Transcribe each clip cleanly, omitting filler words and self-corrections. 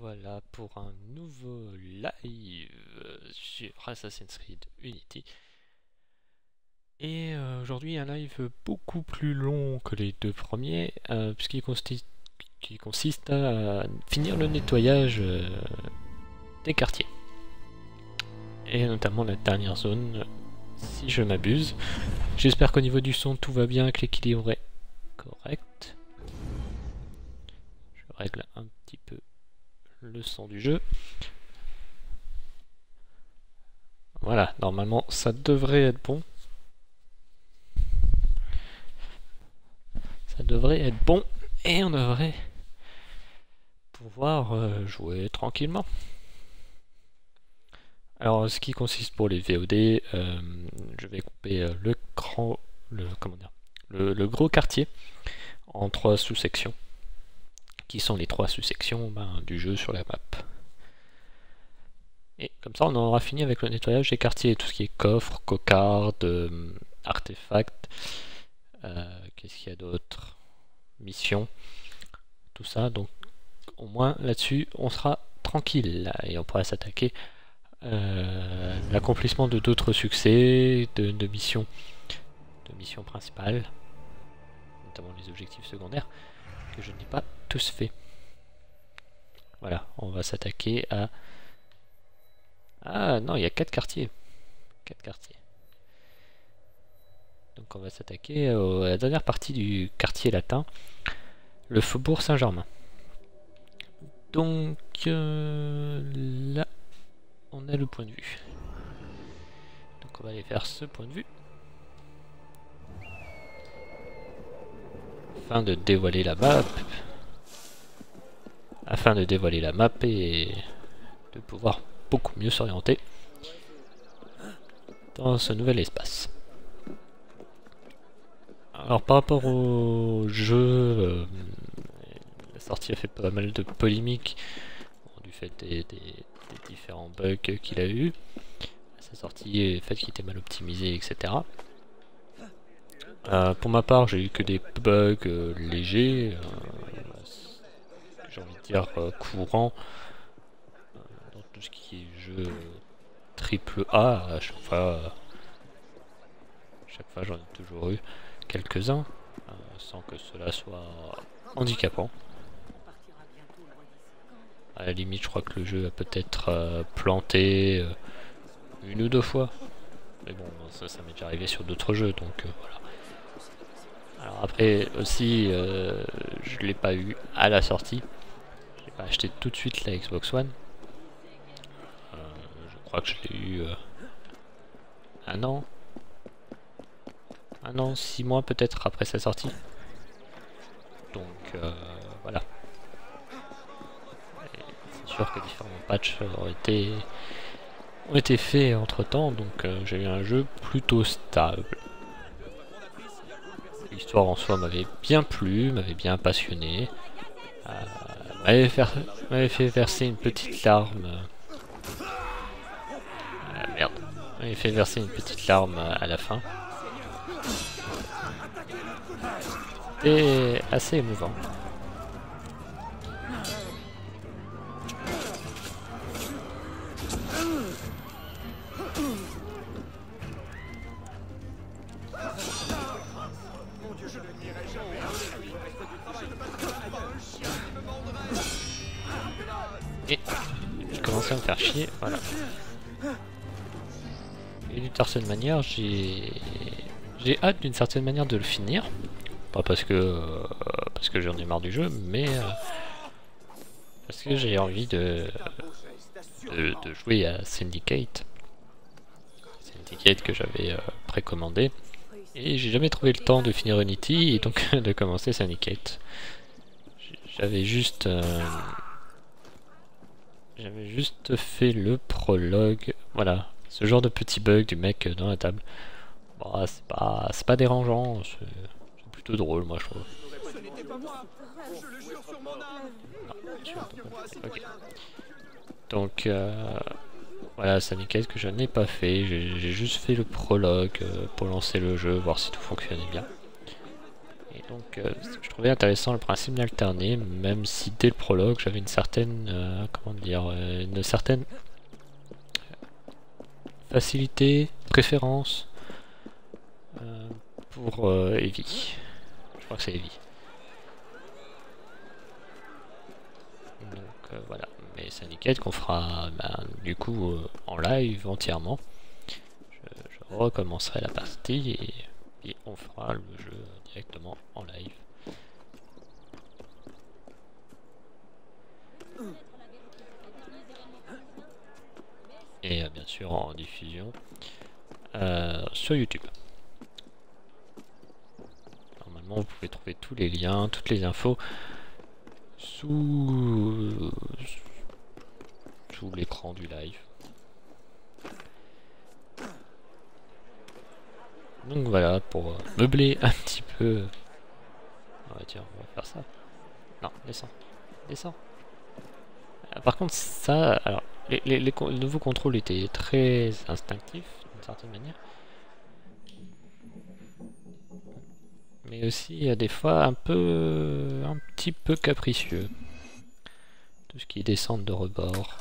revoilà pour un nouveau live sur Assassin's Creed Unity. Et aujourd'hui un live beaucoup plus long que les deux premiers, puisqu'il consiste à finir le nettoyage des quartiers. Et notamment la dernière zone, si je m'abuse. J'espère qu'au niveau du son tout va bien, que l'équilibre est correct. Je règle un petit peu le son du jeu. Voilà, normalement ça devrait être bon. Ça devrait être bon et on devrait pouvoir jouer tranquillement. Alors, ce qui consiste pour les VOD, je vais couper le gros quartier en 3 sous-sections, qui sont les 3 sous-sections du jeu sur la map. Et comme ça, on en aura fini avec le nettoyage des quartiers, tout ce qui est coffre, cocarde, artefacts, qu'est-ce qu'il y a d'autre, mission, tout ça. Donc, au moins là-dessus, on sera tranquille et on pourra s'attaquer l'accomplissement de d'autres succès, de missions principales, notamment les objectifs secondaires, que je n'ai pas tous fait. Voilà, on va s'attaquer à... Ah non, il y a 4 quartiers. 4 quartiers. Donc on va s'attaquer à la dernière partie du quartier latin, le faubourg Saint-Germain. Donc là, on a le point de vue. Donc on va aller faire ce point de vue. Afin de dévoiler la map. Et de pouvoir beaucoup mieux s'orienter dans ce nouvel espace. Alors par rapport au jeu, la sortie a fait pas mal de polémiques du fait des différents bugs qu'il a eu. Sa sortie et le fait qu'il était mal optimisé, etc. Pour ma part, j'ai eu que des bugs légers, j'ai envie de dire courants, dans tout ce qui est jeu triple A. À chaque fois j'en ai toujours eu quelques-uns, sans que cela soit handicapant. À la limite, je crois que le jeu a peut-être planté 1 ou 2 fois. Mais bon, ça m'est déjà arrivé sur d'autres jeux, donc voilà. Alors après aussi, je l'ai pas eu à la sortie. J'ai pas acheté tout de suite la Xbox One. Je crois que je l'ai eu un an, 6 mois peut-être après sa sortie. Donc voilà. C'est sûr que différents patchs ont été faits entre temps, donc j'ai eu un jeu plutôt stable. L'histoire en soi m'avait bien plu, m'avait bien passionné, m'avait fait verser une petite larme. M'avait fait verser une petite larme à la fin. C'était assez émouvant. Et j'ai commencé à me faire chier, voilà. Et d'une certaine manière, j'ai hâte d'une certaine manière de le finir. Pas parce que j'en ai marre du jeu, mais parce que j'ai envie de jouer à Syndicate. Syndicate que j'avais précommandé. Et j'ai jamais trouvé le temps de finir Unity et donc de commencer Syndicate. J'avais juste fait le prologue. Voilà, ce genre de petit bug du mec dans la table. Bon, c'est pas dérangeant, c'est plutôt drôle, moi je trouve. Okay. Donc voilà, Syndicate que je n'ai pas fait. J'ai juste fait le prologue pour lancer le jeu, voir si tout fonctionnait bien. Et donc je trouvais intéressant le principe d'alterner, même si dès le prologue j'avais une certaine, comment dire, une certaine facilité, préférence pour Evie. Je crois que c'est Evie. Donc voilà, mais c'est une quête qu'on fera du coup en live entièrement. Je recommencerai la partie et on fera le jeu directement en live. Et bien sûr en diffusion sur YouTube. Normalement vous pouvez trouver tous les liens, toutes les infos sous l'écran du live. Donc voilà, pour meubler un petit peu. Ah tiens, on va faire ça. Non, descends, descends. Par contre, ça, alors, les nouveaux contrôles étaient très instinctifs, d'une certaine manière. Mais aussi, des fois, un petit peu capricieux. Tout ce qui est descente de rebord,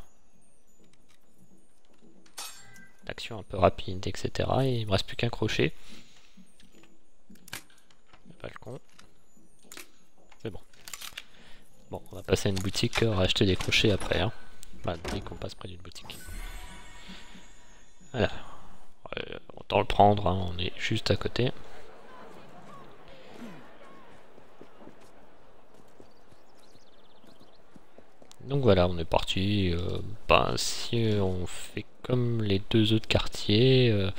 action un peu rapide, etc. Et il me reste plus qu'un crochet. Le balcon. C'est bon. Bon, on va passer à une boutique, racheter des crochets après. Hein. Bah, dès qu'on passe près d'une boutique. Voilà. Autant le prendre, hein, on est juste à côté. Donc voilà, on est parti. Si on fait comme les deux autres quartiers,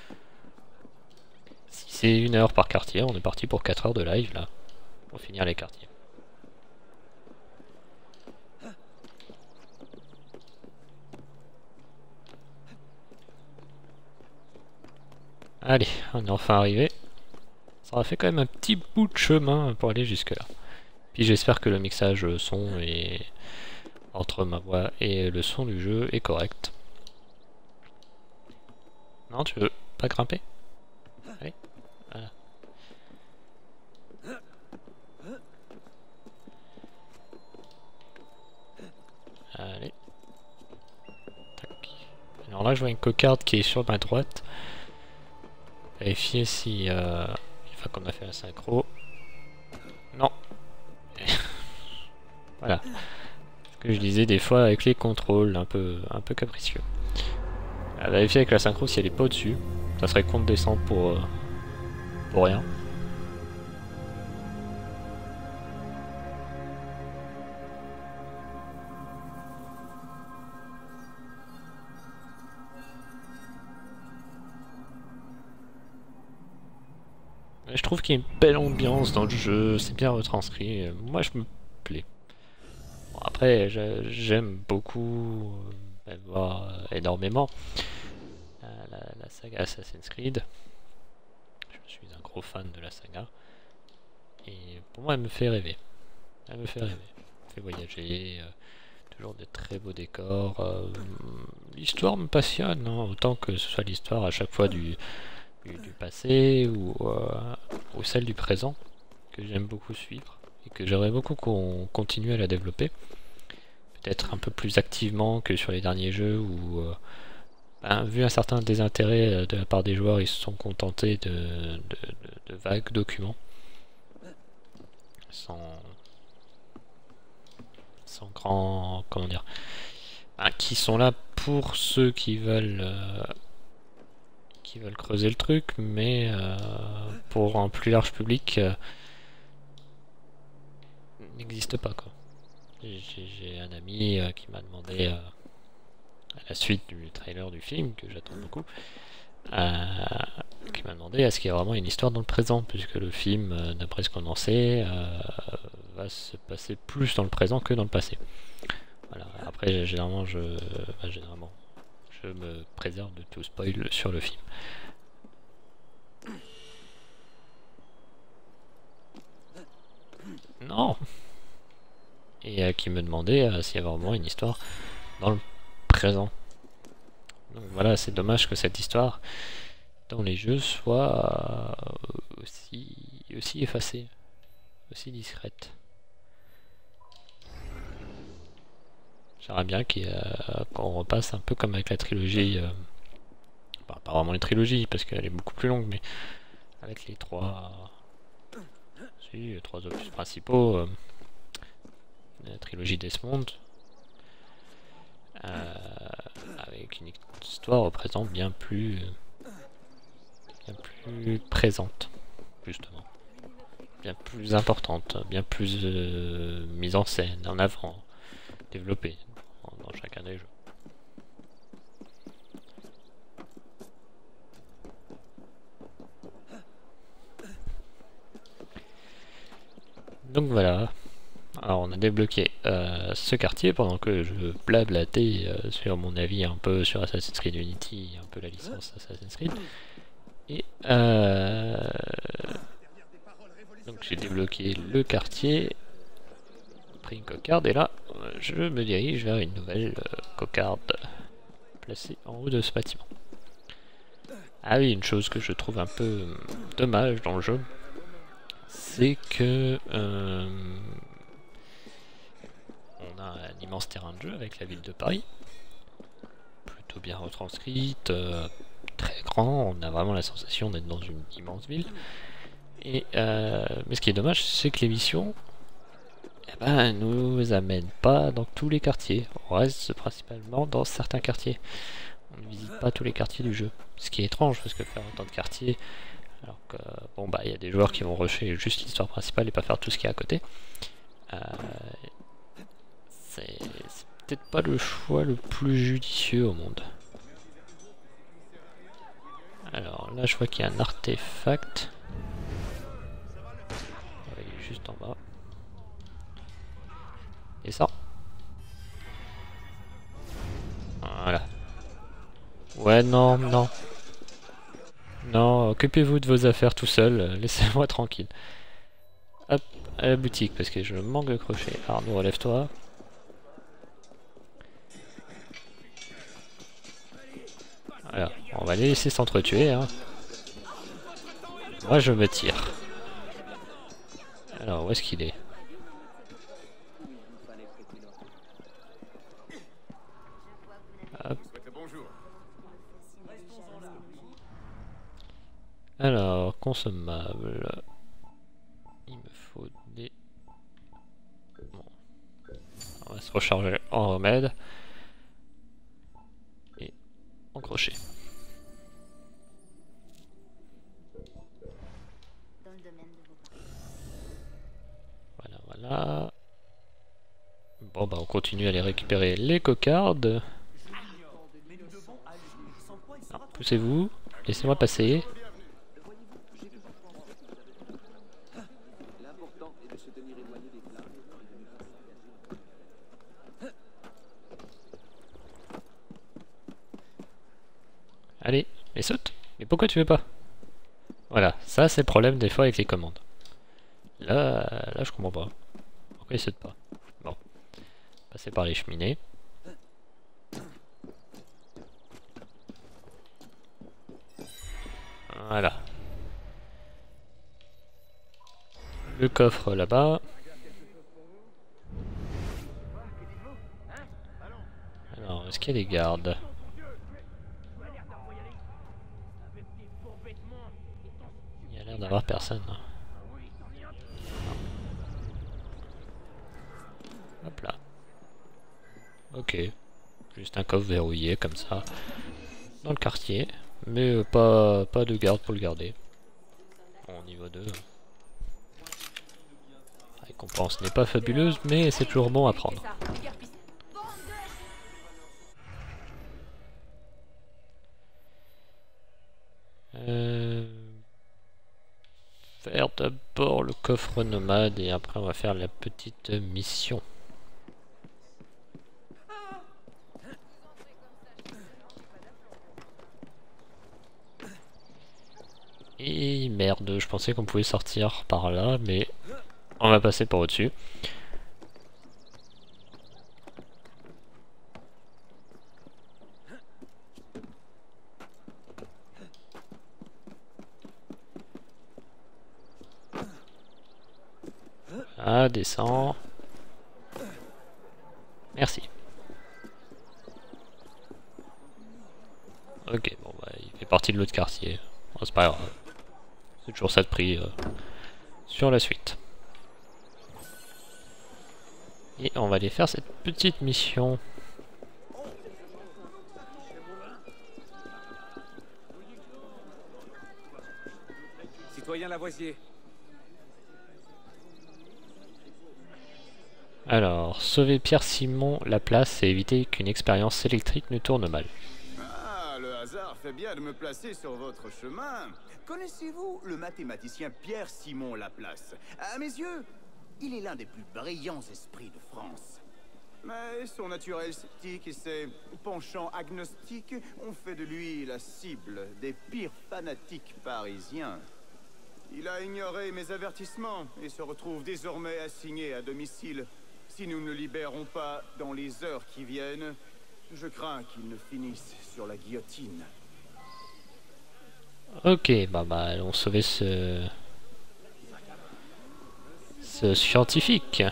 si c'est 1 heure par quartier, on est parti pour 4 heures de live là, pour finir les quartiers. Allez, on est enfin arrivé. Ça aura fait quand même un petit bout de chemin pour aller jusque là. Puis j'espère que le mixage son est entre ma voix et le son du jeu est correct. Non, tu veux pas grimper? Allez, voilà. Allez. Tac. Alors là, je vois une cocarde qui est sur ma droite. Vérifier si une fois qu'on a fait la synchro. Non. Voilà. Ce que je disais des fois avec les contrôles un peu capricieux. À vérifier avec la synchro si elle est pas au-dessus. Ça serait con de descendre pour rien. Je trouve qu'il y a une belle ambiance dans le jeu, c'est bien retranscrit. Moi, je me plais. Bon, après, j'aime beaucoup, voire énormément, la saga Assassin's Creed. Je suis un gros fan de la saga. Et pour moi, elle me fait rêver. Elle me fait rêver. Elle me fait voyager. Toujours de très beaux décors. L'histoire me passionne, hein, autant que ce soit l'histoire à chaque fois du passé ou celle du présent, que j'aime beaucoup suivre et que j'aimerais beaucoup qu'on continue à la développer. Peut-être un peu plus activement que sur les derniers jeux où, vu un certain désintérêt de la part des joueurs, ils se sont contentés de vagues documents. Sans grand... comment dire, qui sont là pour ceux qui veulent creuser le truc, mais pour un plus large public n'existe pas quoi. J'ai un ami qui m'a demandé à la suite du trailer du film, que j'attends beaucoup, qui m'a demandé est-ce qu'il y a vraiment une histoire dans le présent, puisque le film, d'après ce qu'on en sait, va se passer plus dans le présent que dans le passé. Voilà. Après, généralement, je me préserve de tout spoil sur le film. Non. Et qui me demandait s'il y avait vraiment une histoire dans le présent. Donc voilà, c'est dommage que cette histoire dans les jeux soit aussi qui est aussi effacée, aussi discrète. J'aimerais bien qu'on repasse un peu comme avec la trilogie, bah, pas vraiment une trilogie parce qu'elle est beaucoup plus longue, mais avec les trois opus principaux, la trilogie Desmond, avec une histoire présente bien plus présente, justement, bien plus importante, bien plus mise en scène, en avant, développée dans chacun des jeux. Donc voilà. Alors on a débloqué ce quartier pendant que je blablatais sur mon avis un peu sur Assassin's Creed Unity, un peu la licence Assassin's Creed. Et donc j'ai débloqué le quartier, pris une cocarde et là je me dirige vers une nouvelle cocarde placée en haut de ce bâtiment. Ah oui, une chose que je trouve un peu dommage dans le jeu, c'est que on a un immense terrain de jeu avec la ville de Paris, plutôt bien retranscrite, très grand, on a vraiment la sensation d'être dans une immense ville. Et mais ce qui est dommage, c'est que les missions nous amènent pas dans tous les quartiers, on reste principalement dans certains quartiers. On ne visite pas tous les quartiers du jeu, ce qui est étrange parce que faire autant de quartiers, alors que bon bah il y a des joueurs qui vont rusher juste l'histoire principale et pas faire tout ce qui est à côté. C'est peut-être pas le choix le plus judicieux au monde. Alors là je vois qu'il y a un artefact. Il est juste en bas. Et ça. Voilà. Ouais non, non. Non, occupez-vous de vos affaires tout seul, laissez-moi tranquille. Hop, à la boutique parce que je manque de crochet. Arnaud, relève-toi. Voilà, on va les laisser s'entretuer. Hein. Moi je me tire. Alors, où est-ce qu'il est? Hop. Alors, consommable. Il me faut des... Bon. On va se recharger en remède. Et en crochet. Voilà, voilà. Bon bah on continue à aller récupérer les cocardes. Poussez-vous, laissez-moi passer. Allez, mais saute. Mais pourquoi tu veux pas? Voilà, ça c'est le problème des fois avec les commandes. Là je comprends pas. Pourquoi il saute pas? Bon. Passer par les cheminées. Voilà. Le coffre là-bas. Alors, est-ce qu'il y a des gardes? Il y a l'air d'avoir personne. Hop là. Ok. Juste un coffre verrouillé comme ça. Dans le quartier. Mais pas de garde pour le garder. Bon, niveau 2. La récompense n'est pas fabuleuse, mais c'est toujours bon à prendre. Faire d'abord le coffre nomade et après on va faire la petite mission. Et merde, je pensais qu'on pouvait sortir par là, mais on va passer par au-dessus. Ah, descends. Merci. Ok, bon bah il fait partie de l'autre quartier. Bon, c'est pas grave. C'est toujours ça de prix sur la suite. Et on va aller faire cette petite mission. Citoyen Lavoisier. Alors, sauver Pierre-Simon Laplace et éviter qu'une expérience électrique ne tourne mal. Ah, le hasard fait bien de me placer sur votre chemin. Connaissez-vous le mathématicien Pierre-Simon Laplace? À mes yeux, il est l'un des plus brillants esprits de France. Mais son naturel sceptique et ses penchants agnostiques ont fait de lui la cible des pires fanatiques parisiens. Il a ignoré mes avertissements et se retrouve désormais assigné à domicile. Si nous ne le libérons pas dans les heures qui viennent, je crains qu'il ne finisse sur la guillotine. Ok, bah allons sauver ce scientifique.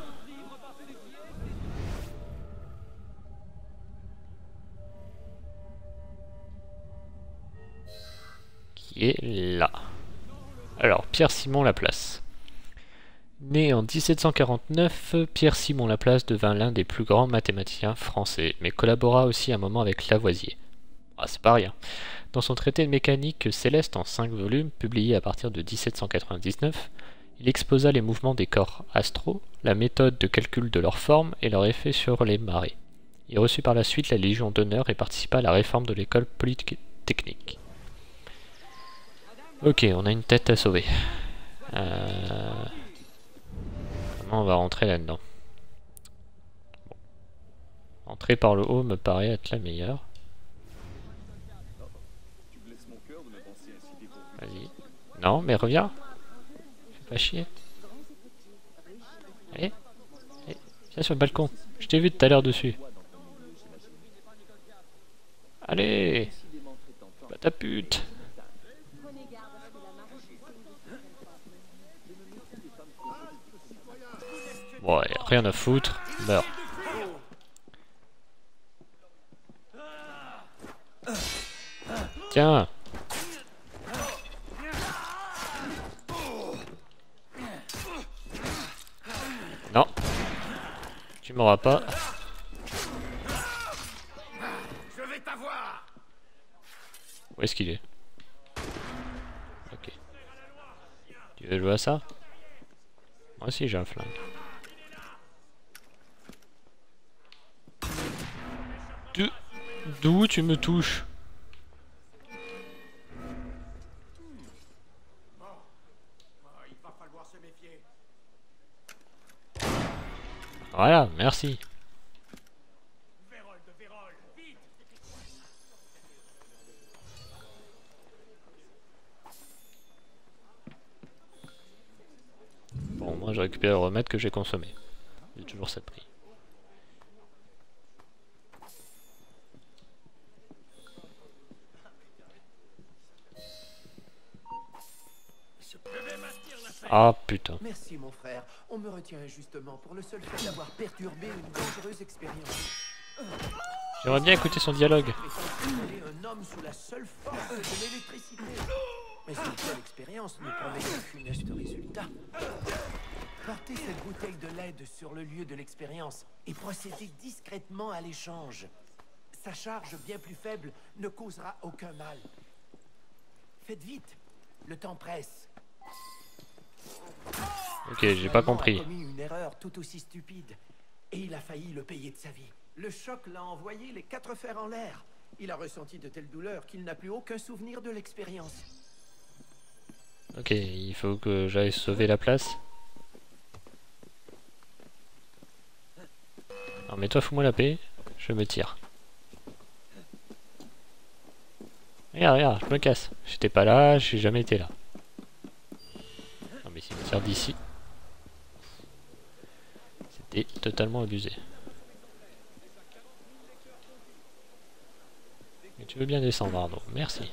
Qui est là. Alors, Pierre-Simon Laplace. Né en 1749, Pierre-Simon Laplace devint l'un des plus grands mathématiciens français, mais collabora aussi un moment avec Lavoisier. Ah, c'est pas rien. Dans son traité de mécanique céleste en 5 volumes, publié à partir de 1799, il exposa les mouvements des corps astraux, la méthode de calcul de leur forme et leur effet sur les marées. Il reçut par la suite la Légion d'honneur et participa à la réforme de l'école polytechnique. Ok, on a une tête à sauver. Comment on va rentrer là-dedans? Bon. Entrer par le haut me paraît être la meilleure. Vas-y. Non, mais reviens. Fais pas chier. Allez. Allez. Viens sur le balcon. Je t'ai vu tout à l'heure dessus. Allez. Bah ta pute. Bon, ouais, rien à foutre. Meurs. Tiens. Non. Tu m'auras pas. Je vais t'avoir. Où est-ce qu'il est? Ok. Tu veux jouer à ça? Moi aussi j'ai un flingue. D'où tu me touches? Il va falloir se méfier. Voilà, merci. Vérole de Vérole, vite. Bon, moi je récupère le remède que j'ai consommé. J'ai toujours cette prix. Ah putain. Merci mon frère. On me retient injustement pour le seul fait d'avoir perturbé une dangereuse expérience. J'aimerais bien écouter son dialogue. Un homme sous la seule force de l'électricité. Mais une telle expérience ne promet que funeste résultat. Portez cette bouteille de LED sur le lieu de l'expérience et procédez discrètement à l'échange. Sa charge bien plus faible ne causera aucun mal. Faites vite, le temps presse. Ok, j'ai pas compris. Il a commis une erreur tout aussi stupide et il a failli le payer de sa vie. Le choc l'a envoyé les 4 fers en l'air. Il a ressenti de telles douleurs qu'il n'a plus aucun souvenir de l'expérience. Ok, il faut que j'aille sauver la place. Non mais toi fous-moi la paix, je me tire. Regarde, regarde, je me casse. J'étais pas là, j'ai jamais été là. Non mais s'il me tire d'ici. C'était totalement abusé. Mais tu veux bien descendre Arnaud, merci.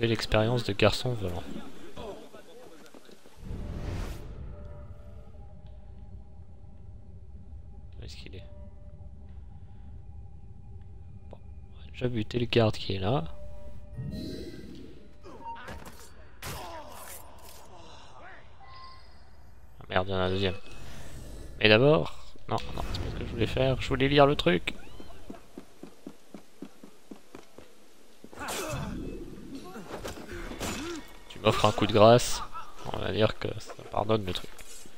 Nouvelle expérience de garçon volant. Où est-ce qu'il est? Bon, on va déjà buter le garde qui est là. Ah merde, il y en a un deuxième. Mais d'abord... Non, non, c'est pas ce que je voulais faire. Je voulais lire le truc. Tu m'offres un coup de grâce. On va dire que ça pardonne le truc.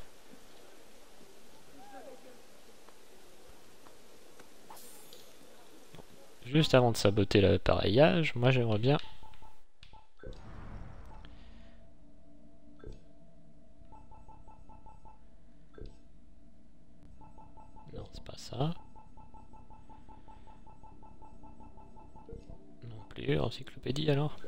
Juste avant de saboter l'appareillage, moi j'aimerais bien... Non, c'est pas ça. Non plus, encyclopédie alors.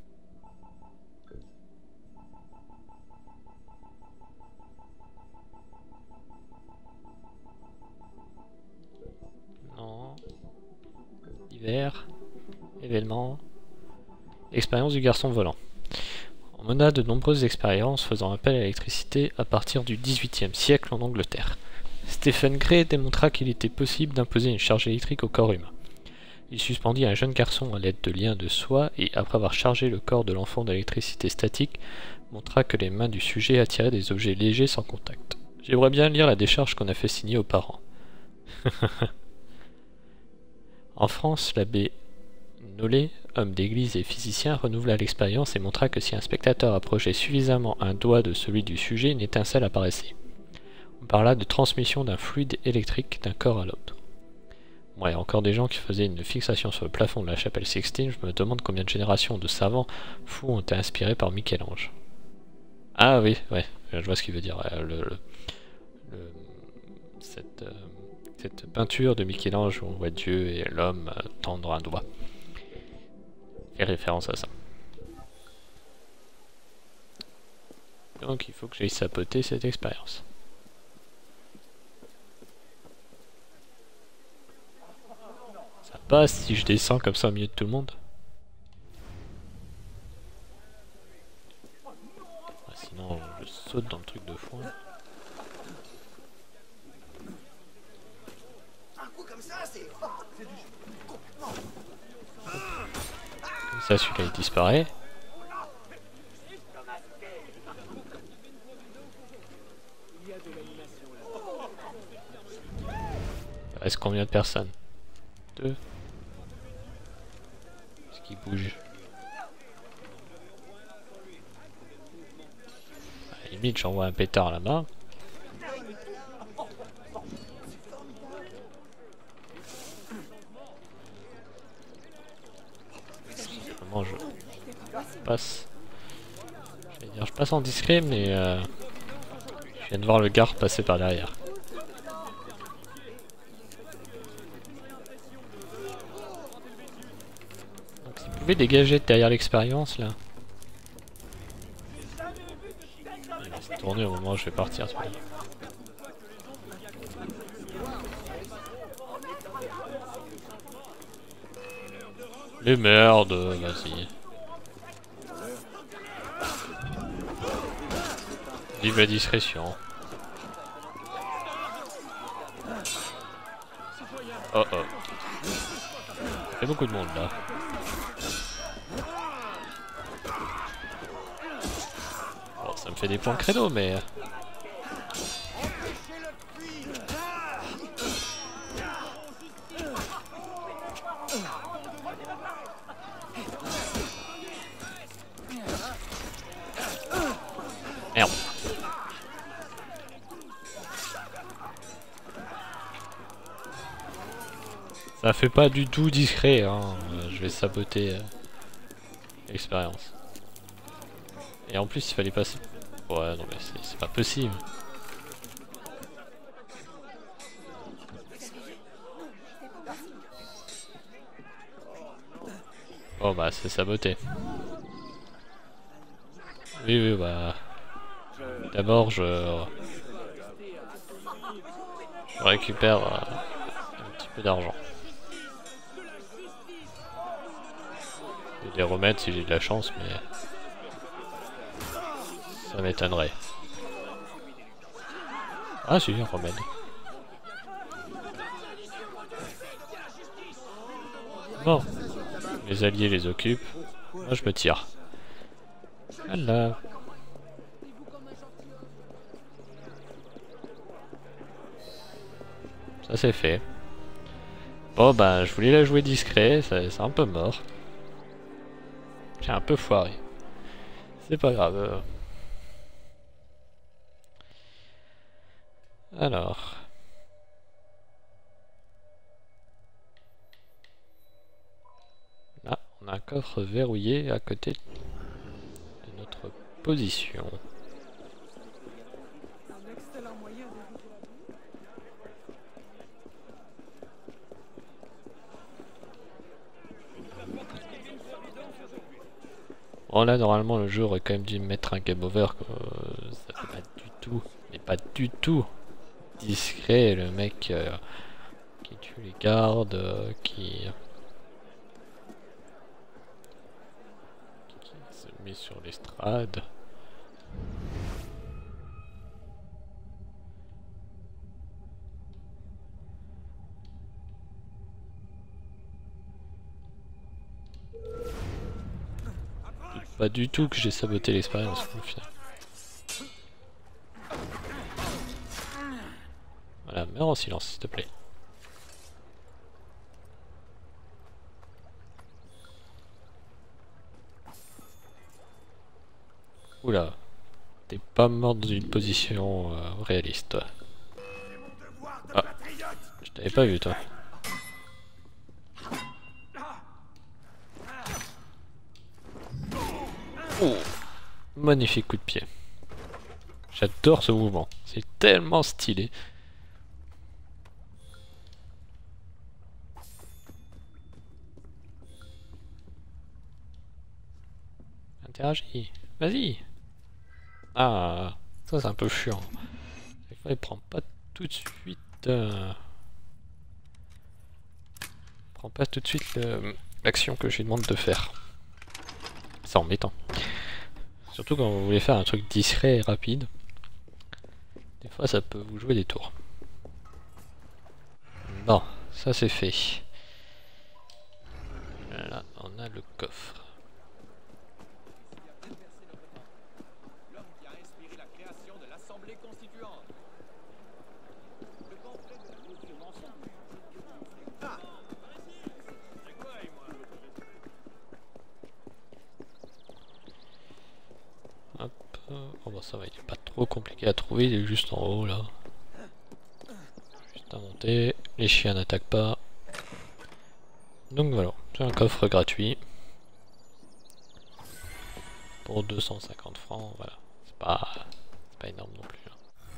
Non. Divers. Événements. Expérience du garçon volant. On mena de nombreuses expériences faisant appel à l'électricité à partir du XVIIIe siècle en Angleterre. Stephen Gray démontra qu'il était possible d'imposer une charge électrique au corps humain. Il suspendit un jeune garçon à l'aide de liens de soie et, après avoir chargé le corps de l'enfant d'électricité statique, montra que les mains du sujet attiraient des objets légers sans contact. J'aimerais bien lire la décharge qu'on a fait signer aux parents. En France, l'abbé Nollet, homme d'église et physicien, renouvela l'expérience et montra que si un spectateur approchait suffisamment un doigt de celui du sujet, une étincelle apparaissait. On parla de transmission d'un fluide électrique d'un corps à l'autre. Bon, il y a encore des gens qui faisaient une fixation sur le plafond de la chapelle Sixtine. Je me demande combien de générations de savants fous ont été inspirés par Michel-Ange. Ah oui, ouais, je vois ce qu'il veut dire. Cette peinture de Michel-Ange où on voit Dieu et l'homme tendre un doigt. Fait référence à ça. Donc il faut que j'aille saboter cette expérience. Ça passe si je descends comme ça au milieu de tout le monde? Ah, sinon je saute dans le truc de foin. Comme ça celui-là il disparaît. Il reste combien de personnes? 2. Est-ce qu'il bouge? À la limite j'envoie un pétard là-bas. Simplement je passe. Je passe en discret mais je viens de voir le garde passer par derrière. Vous pouvez dégager derrière l'expérience là. Il va se tourner au moment où je vais partir. Les merdes, vas-y. Vive la discrétion. Oh oh. Il y a beaucoup de monde là. Bon, ça me fait des points de credo, mais... Merde. Ça fait pas du tout discret, hein. Je vais saboter l'expérience. Et en plus il fallait passer... Ouais non mais c'est pas possible. Oh bah c'est saboté. Oui oui bah... D'abord je récupère un petit peu d'argent. que des remèdes si j'ai de la chance, mais ça m'étonnerait. Ah si, un remède. Bon, les alliés les occupent. Moi je me tire. Voilà. Ça c'est fait. Bon bah je voulais la jouer discret, c'est un peu mort. J'ai un peu foiré. C'est pas grave. Alors. Là, on a un coffre verrouillé à côté de notre position. Bon là normalement le jeu aurait quand même dû mettre un game over, ça fait pas du tout, mais pas du tout discret le mec qui tue les gardes, qui se met sur l'estrade. Pas du tout que j'ai saboté l'expérience au final. Voilà, meurs en silence s'il te plaît. Oula, t'es pas mort dans une position réaliste toi. Ah, je t'avais pas vu toi. Oh, magnifique coup de pied. J'adore ce mouvement, c'est tellement stylé. Interagis, vas-y. Ah, ça c'est un peu chiant. Des fois il prend pas tout de suite. Prend pas tout de suite l'action que je lui demande de faire. C'est embêtant. Surtout quand vous voulez faire un truc discret et rapide. Des fois ça peut vous jouer des tours. Bon, ça c'est fait. Là on a le coffre. Oh bah ça va, il est pas trop compliqué à trouver, il est juste en haut là. Juste à monter, les chiens n'attaquent pas. Donc voilà, c'est un coffre gratuit. Pour 250 francs, voilà. C'est pas énorme non plus.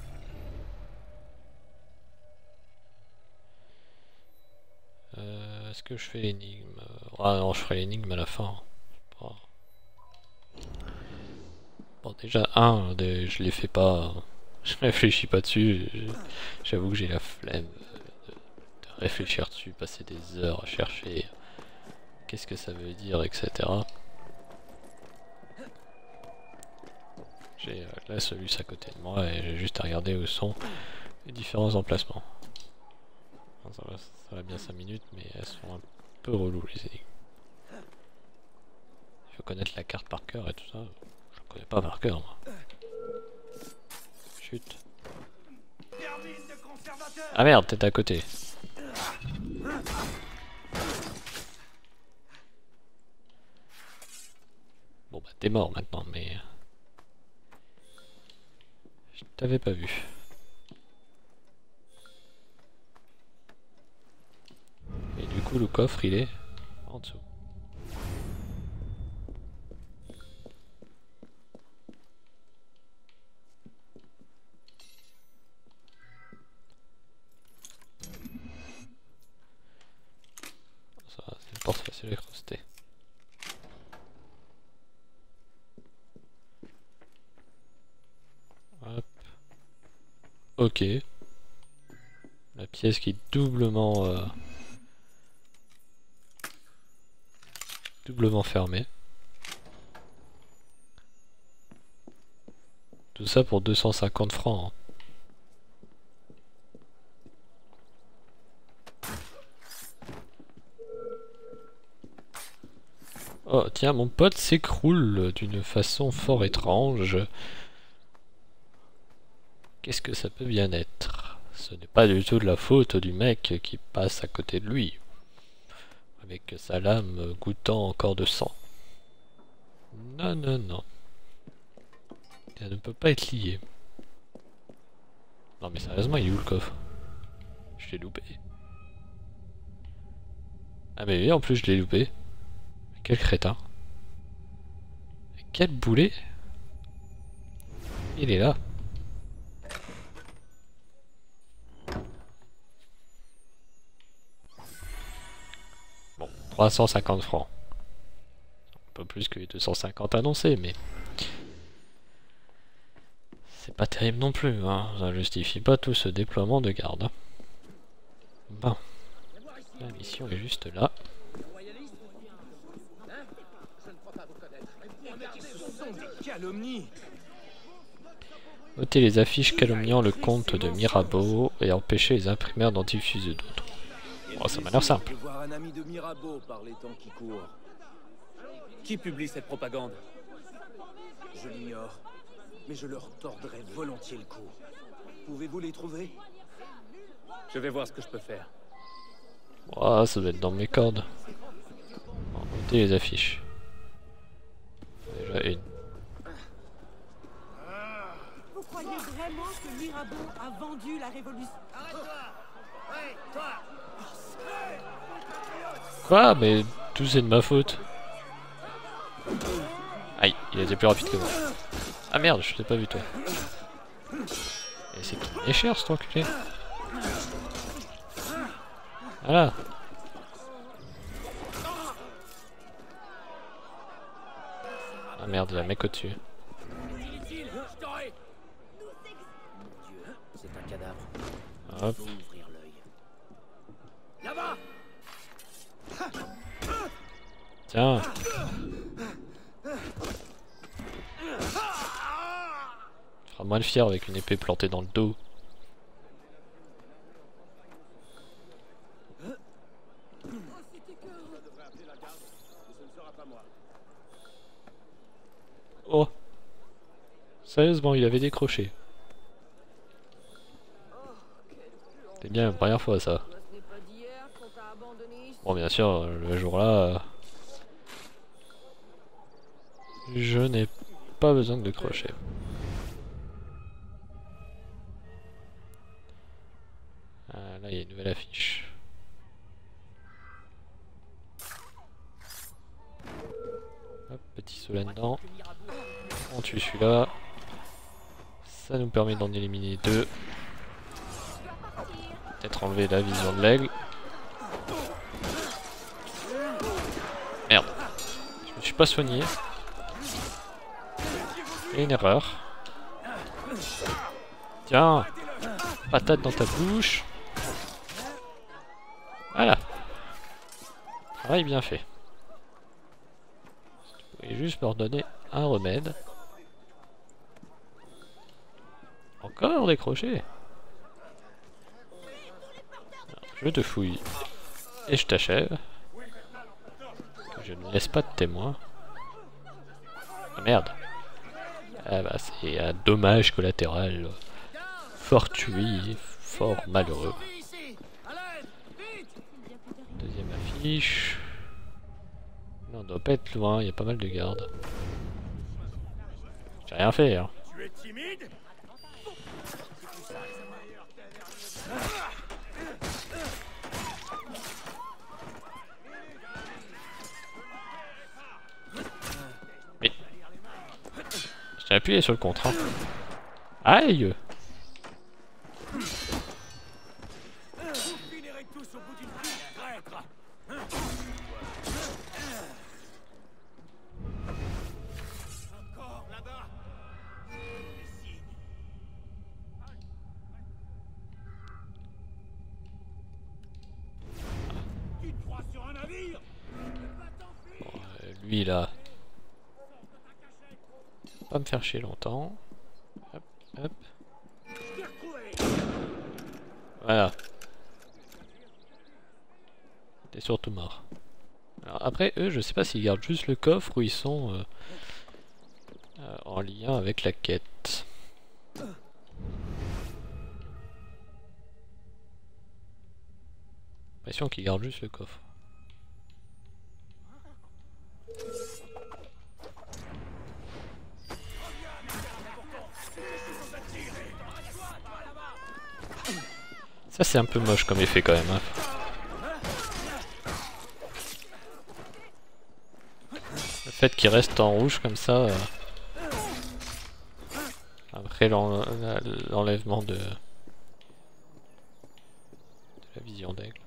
Est-ce que je fais l'énigme? Ah non, je ferai l'énigme à la fin. Bon déjà, je les fais pas, je réfléchis pas dessus, j'avoue que j'ai la flemme de réfléchir dessus, passer des heures à chercher qu'est-ce que ça veut dire, etc. J'ai la solution à côté de moi et j'ai juste à regarder où sont les différents emplacements. Ça va bien 5 minutes, mais elles sont un peu reloues les énigmes. Il faut connaître la carte par cœur et tout ça. Je connais pas par cœur, moi. Chut. Ah merde, t'es à côté. Bon bah t'es mort maintenant, mais... Je t'avais pas vu. Et du coup le coffre il est en dessous. C'est une porte facile à croster. Hop. Ok. La pièce qui est doublement doublement fermé. Tout ça pour 250 francs. Hein. Oh tiens, mon pote s'écroule d'une façon fort étrange. Qu'est-ce que ça peut bien être? Ce n'est pas du tout de la faute du mec qui passe à côté de lui, avec sa lame goûtant encore de sang. Non, non, non. Ça ne peut pas être lié. Non mais sérieusement, il est où le coffre? Je l'ai loupé. Ah mais oui, en plus je l'ai loupé. Quel crétin. Quel boulet. Il est là. Bon, 350 francs. Un peu plus que les 250 annoncés, mais... c'est pas terrible non plus, hein. Ça justifie pas tout ce déploiement de garde. Hein. Bon. La mission est juste là. Ôter les affiches calomniant le comte de Mirabeau et empêcher les imprimeurs d'en diffuser d'autres. Oh, ça m'a l'air simple. Voir un ami de Mirabeau par les temps qui courent. Qui publie cette propagande? Je l'ignore, mais je leur tordrai volontiers le cou. Pouvez-vous les trouver? Je vais voir ce que je peux faire. Oh, ça doit être dans mes cordes. Bon, ôter les affiches. Déjà une. Vous croyez vraiment que Mirabeau a vendu la révolution? Quoi? Mais tout c'est de ma faute. Aïe, il était plus rapide que moi. Ah merde, je t'ai pas vu toi. Et c'est qui est cher cet enculé. Voilà. Ah merde, il y a un mec au-dessus. C'est un cadavre. Hop. Faut ouvrir l'œil. Là-bas! Tiens. Tu feras moins le fier avec une épée plantée dans le dos. Oh. Sérieusement, il avait décroché. C'est bien la première fois ça. Bon bien sûr, le jour-là... je n'ai pas besoin de décrocher. Ah, là il y a une nouvelle affiche. Hop, petit saut là-dedans. On tue celui-là. Ça nous permet d'en éliminer deux. Peut-être enlever la vision de l'aigle. Merde. Je me suis pas soigné. Et une erreur. Tiens. Patate dans ta bouche. Voilà. Travail bien fait. Tu pourrais juste me redonner un remède. Encore décroché. Je te fouille. Et je t'achève. Je ne laisse pas de témoin. Ah merde. Ah bah c'est un dommage collatéral. Fortuit, fort malheureux. Deuxième affiche. Non, on doit pas être loin, il y a pas mal de gardes. J'ai rien fait hein. Tu es timide? Mais... j'ai appuyé sur le contre. Hein. Aïe! Vous finirez tous au bout d'une pile, traître! Encore là-bas! Des signes. Tu te crois sur un navire? Va t'enfuir! lui là. Pas me faire chier longtemps. Hop, hop. Voilà. T'es surtout mort. Alors après, eux, je sais pas s'ils gardent juste le coffre ou ils sont en lien avec la quête. L'impression qu'ils gardent juste le coffre. Ça c'est un peu moche comme effet quand même. Hein. Le fait qu'il reste en rouge comme ça, après l'enlèvement de la vision d'aigle.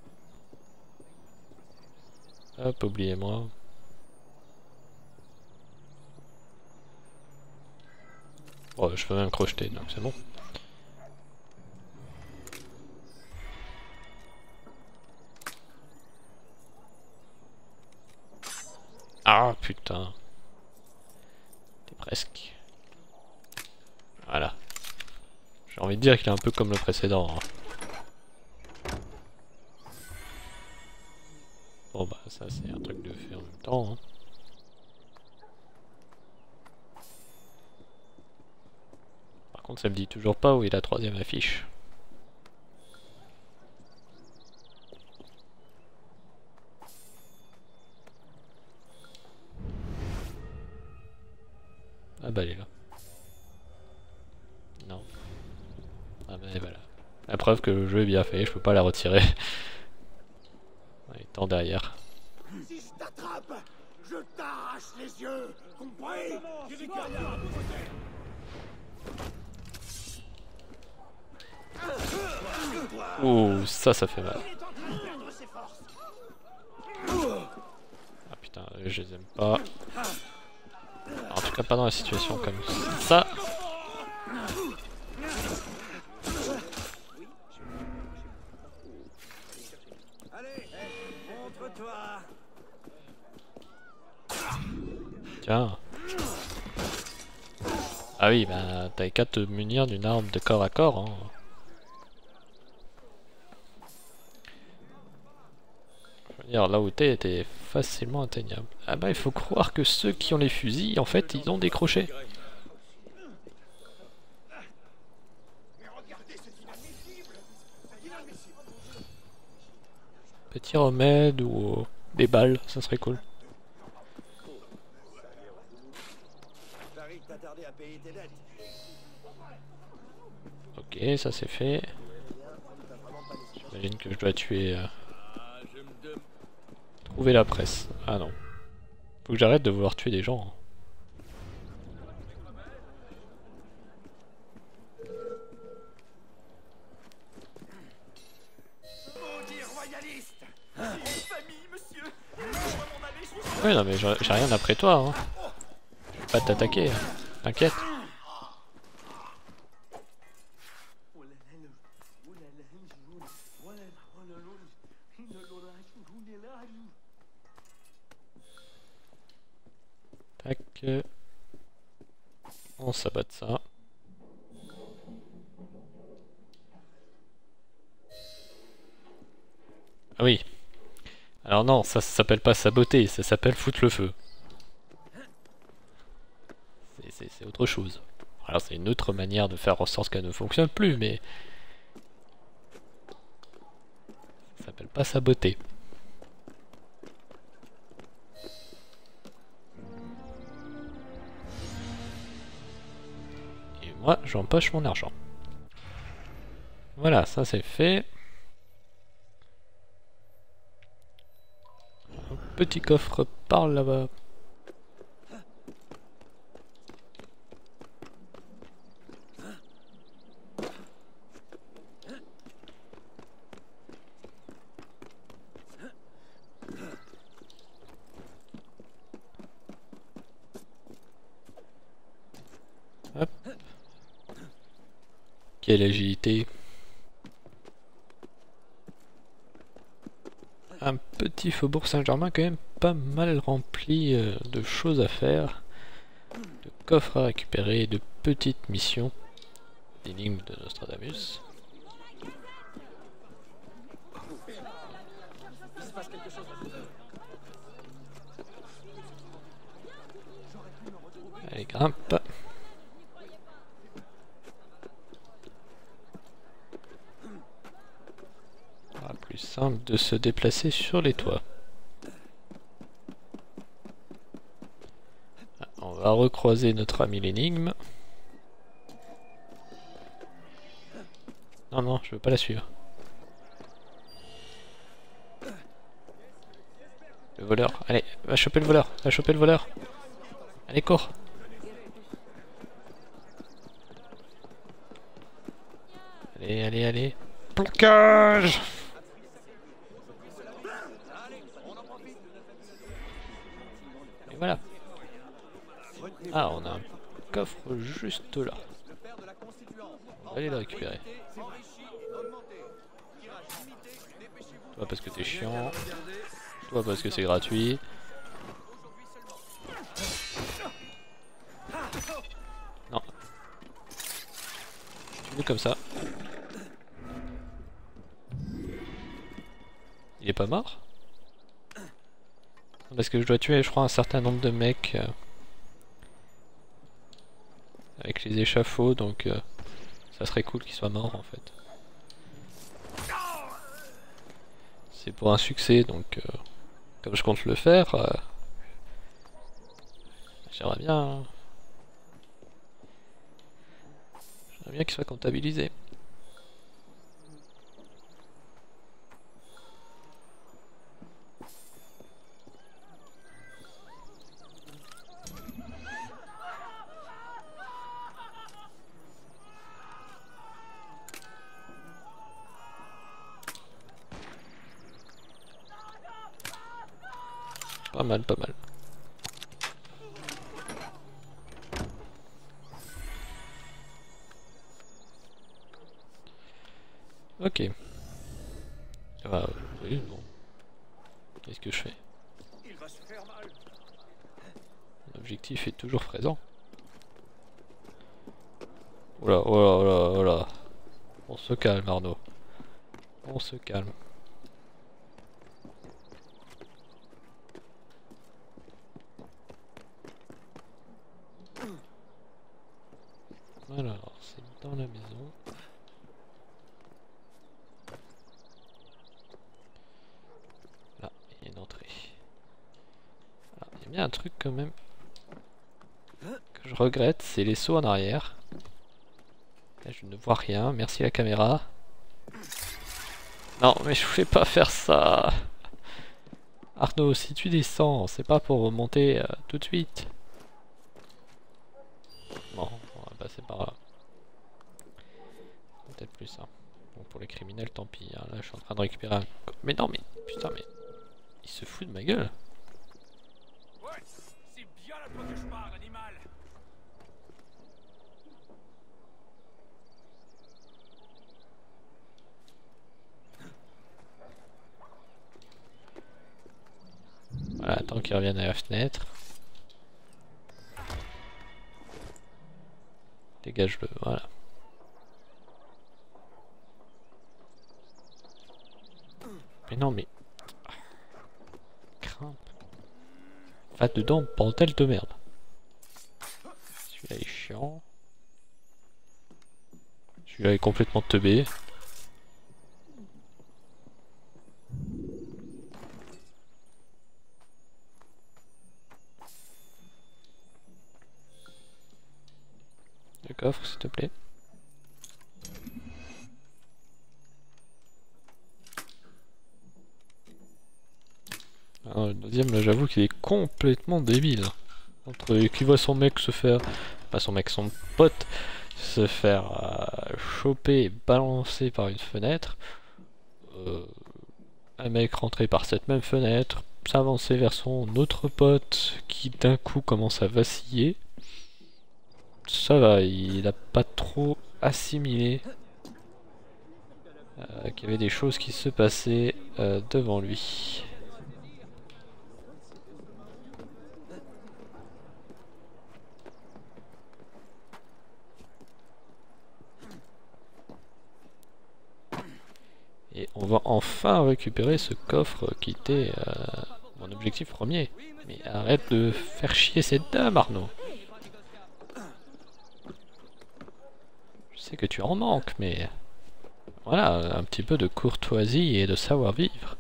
Hop, oubliez-moi. Oh, je peux même crocheter, donc c'est bon. Ah putain. T'es presque. Voilà. J'ai envie de dire qu'il est un peu comme le précédent. Hein. Bon bah ça c'est un truc de fait en même temps. Hein. Par contre ça me dit toujours pas où est la troisième affiche. Ah bah elle est là. Non. Ah bah voilà. La preuve que le jeu est bien fait, je peux pas la retirer. Étant derrière. Si je t'attrape, je t'arrache les yeux. Compris? Ouh, ça fait mal. Ah putain, je les aime pas. En tout cas pas dans la situation comme ça. Tiens. Ah oui, bah t'as qu'à te munir d'une arme de corps à corps. Hein. Je veux dire, là où t'es facilement atteignable. Ah bah il faut croire que ceux qui ont les fusils, en fait, ils ont des crochets. Petit remède ou des balles, ça serait cool. Ok, ça c'est fait. J'imagine que je dois tuer... Trouver la presse. Ah non. Faut que j'arrête de vouloir tuer des gens. Hein. Oui non mais j'ai rien après toi. Hein. Je vais pas t'attaquer. Hein. T'inquiète. Tac. On sabote ça. Ah oui. Alors non, ça s'appelle pas saboter, ça s'appelle foutre le feu. C'est autre chose. Alors c'est une autre manière de faire en sorte qu'elle ne fonctionne plus, mais... ça s'appelle pas saboter. Et moi, j'empoche mon argent. Voilà, ça c'est fait. Un petit coffre par là-bas. Hop. Quelle agilité. Un petit faubourg Saint-Germain quand même pas mal rempli de choses à faire, de coffres à récupérer, de petites missions, d'énigmes de Nostradamus. Allez, grimpe. Plus simple de se déplacer sur les toits. On va recroiser notre ami l'énigme. Non, non, je veux pas la suivre. Le voleur, allez, va choper le voleur, va choper le voleur. Allez, cours. Allez, allez, allez. Plaquage! Et voilà. Ah, on a un coffre juste là. On va aller le récupérer. Toi parce que t'es chiant. Toi parce que c'est gratuit. Non. Tu es comme ça. Il est pas mort? Parce que je dois tuer, je crois, un certain nombre de mecs avec les échafauds, donc ça serait cool qu'il soit mort en fait. C'est pour un succès, donc comme je compte le faire, j'aimerais bien qu'il soit comptabilisé. Pas mal, pas mal. Ok. Ah, oui, bon. Qu'est-ce que je fais? L'objectif est toujours présent. Oula, oula, oula, oula. On se calme, Arnaud. On se calme. Alors, c'est dans la maison. Là, il y a une entrée. Alors, il y a bien un truc quand même que je regrette, c'est les sauts en arrière. Là, je ne vois rien, merci la caméra. Non, mais je voulais pas faire ça. Arnaud, si tu descends, c'est pas pour remonter tout de suite. Bon, on va passer par là. Peut-être plus ça. Bon, pour les criminels, tant pis. Hein. Là, je suis en train de récupérer un... Mais non, mais... Putain, mais... Il se fout de ma gueule. Ouais, c'est bien à toi que je parle, animal. Voilà, tant qu'il revienne à la fenêtre. Dégage-le, voilà. Mais non, mais... Grimpe. Va dedans, bordel de merde. Celui-là est chiant. Celui-là est complètement teubé. Le coffre, s'il te plaît. Alors, le deuxième, là, j'avoue qu'il est complètement débile. Entre qui voit son mec se faire... Pas son mec, son pote se faire choper et balancer par une fenêtre. Un mec rentrer par cette même fenêtre, s'avancer vers son autre pote qui d'un coup commence à vaciller. Ça va, il n'a pas trop assimilé qu'il y avait des choses qui se passaient devant lui. Et on va enfin récupérer ce coffre qui était mon objectif premier. Mais arrête de faire chier cette dame, Arnaud. Je sais que tu en manques, mais... Voilà, un petit peu de courtoisie et de savoir-vivre.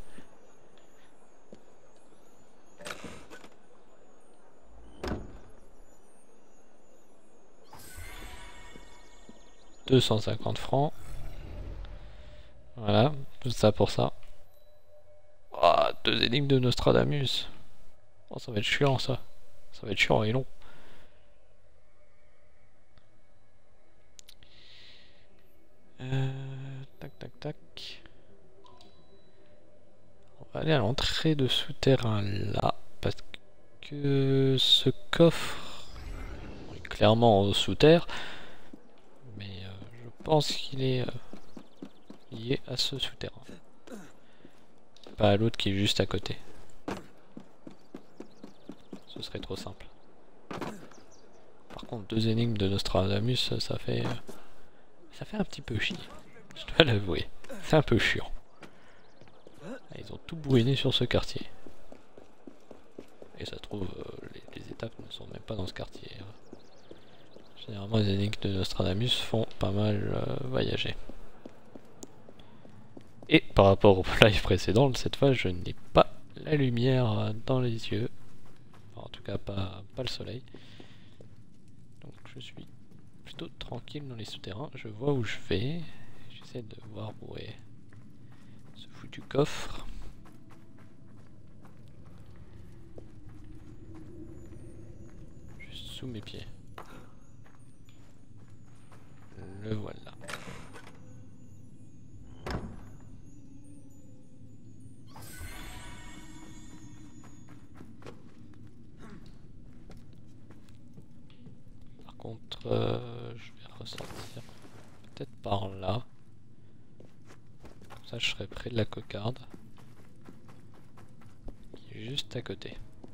« 250 francs. Voilà, tout ça pour ça. Oh, 2 énigmes de Nostradamus. Oh, ça va être chiant, ça. Ça va être chiant et long. Tac, tac, tac. On va aller à l'entrée de souterrain là, parce que ce coffre est clairement sous terre, mais je pense qu'il est lié à ce souterrain, pas à l'autre qui est juste à côté. Ce serait trop simple. Par contre, 2 énigmes de Nostradamus, ça fait un petit peu chier. Je dois l'avouer. C'est un peu chiant. Ils ont tout bourriné sur ce quartier. Et ça se trouve, les étapes ne sont même pas dans ce quartier. Généralement, les énigmes de Nostradamus font pas mal voyager. Et par rapport au live précédent, cette fois, je n'ai pas la lumière dans les yeux. Enfin, en tout cas, pas le soleil. Donc, je suis plutôt tranquille dans les souterrains. Je vois où je vais. J'essaie de voir où est ce foutu coffre. Juste sous mes pieds. Le voilà. Par contre, je vais ressortir peut-être par là. Comme ça, je serai près de la cocarde. Qui est juste à côté.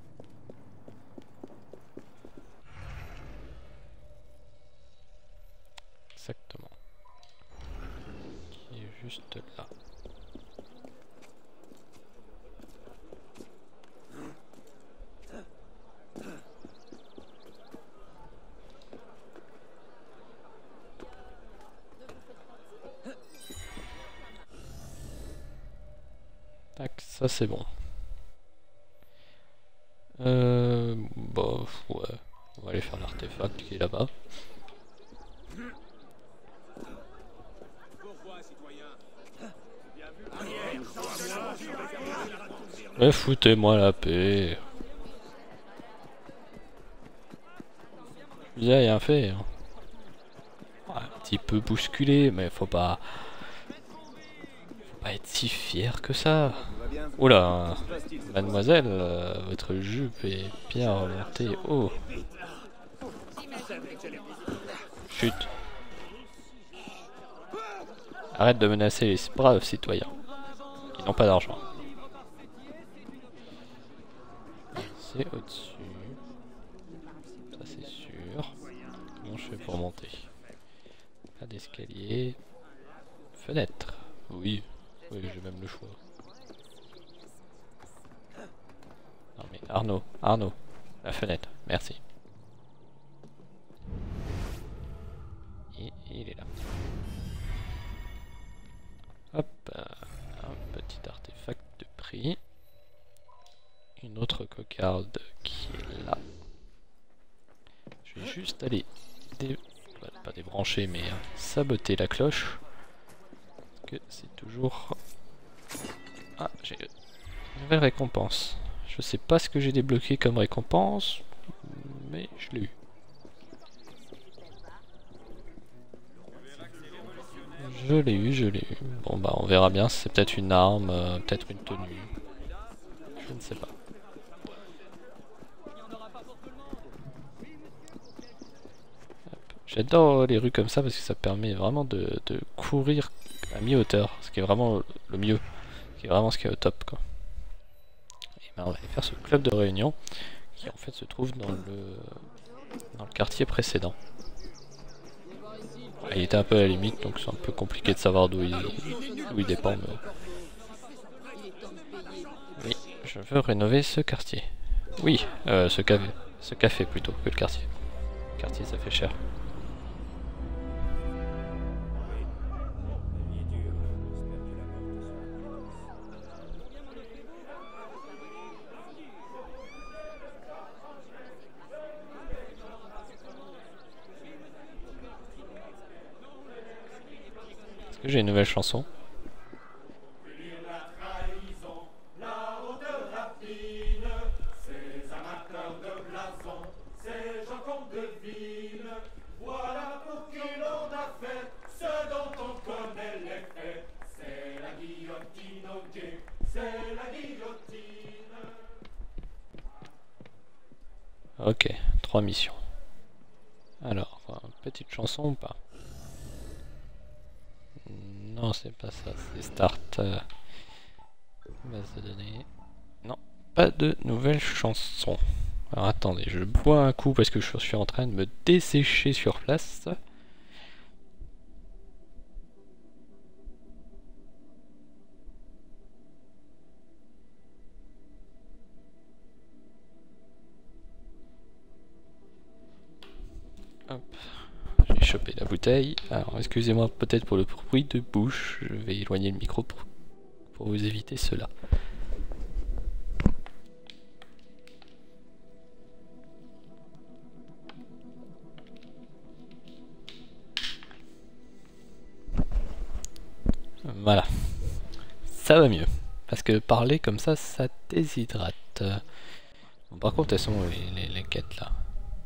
Exactement. Qui est juste là. Tac, ça c'est bon. Bah, ouais. On va aller faire l'artefact qui est là-bas. Mais foutez-moi la paix. J'ai rien fait. Hein. Un petit peu bousculé, mais faut pas être si fier que ça. Oula, mademoiselle, votre jupe est bien remontée. Oh. Chut. Arrête de menacer les braves citoyens qui n'ont pas d'argent. C'est au-dessus. Ça c'est sûr. Comment je fais pour monter? Pas d'escalier. Fenêtre. Oui. Oui, j'ai même le choix. Non mais Arnaud, la fenêtre, merci. Et il est là. Hop, un petit artefact de prix. Une autre cocarde qui est là. Je vais juste aller pas débrancher mais saboter la cloche. Que c'est toujours... Ah, j'ai une nouvelle récompense. Je sais pas ce que j'ai débloqué comme récompense, mais je l'ai eu. Je l'ai eu. Bon bah on verra bien, c'est peut-être une arme, peut-être une tenue. Je ne sais pas. J'adore les rues comme ça parce que ça permet vraiment de courir à mi-hauteur, ce qui est vraiment le mieux, ce qui est vraiment ce qui est au top quoi. Et ben on va aller faire ce club de réunion qui en fait se trouve dans le quartier précédent. Il était un peu à la limite, donc c'est un peu compliqué de savoir d'où il dépend. Mais... Oui, je veux rénover ce quartier. Oui, ce café plutôt que le quartier. Le quartier, ça fait cher. Est-ce que j'ai une nouvelle chanson? Ok, 3 missions. Alors, petite chanson ou pas? Non, c'est pas ça, c'est start. Base de données. Non, pas de nouvelles chansons. Alors attendez, je bois un coup parce que je suis en train de me dessécher sur place. Hop, j'ai chopé la bouteille. Alors excusez-moi peut-être pour le bruit de bouche, je vais éloigner le micro pour vous éviter cela. Voilà, ça va mieux, parce que parler comme ça déshydrate. Bon, par contre, elles sont les quêtes là.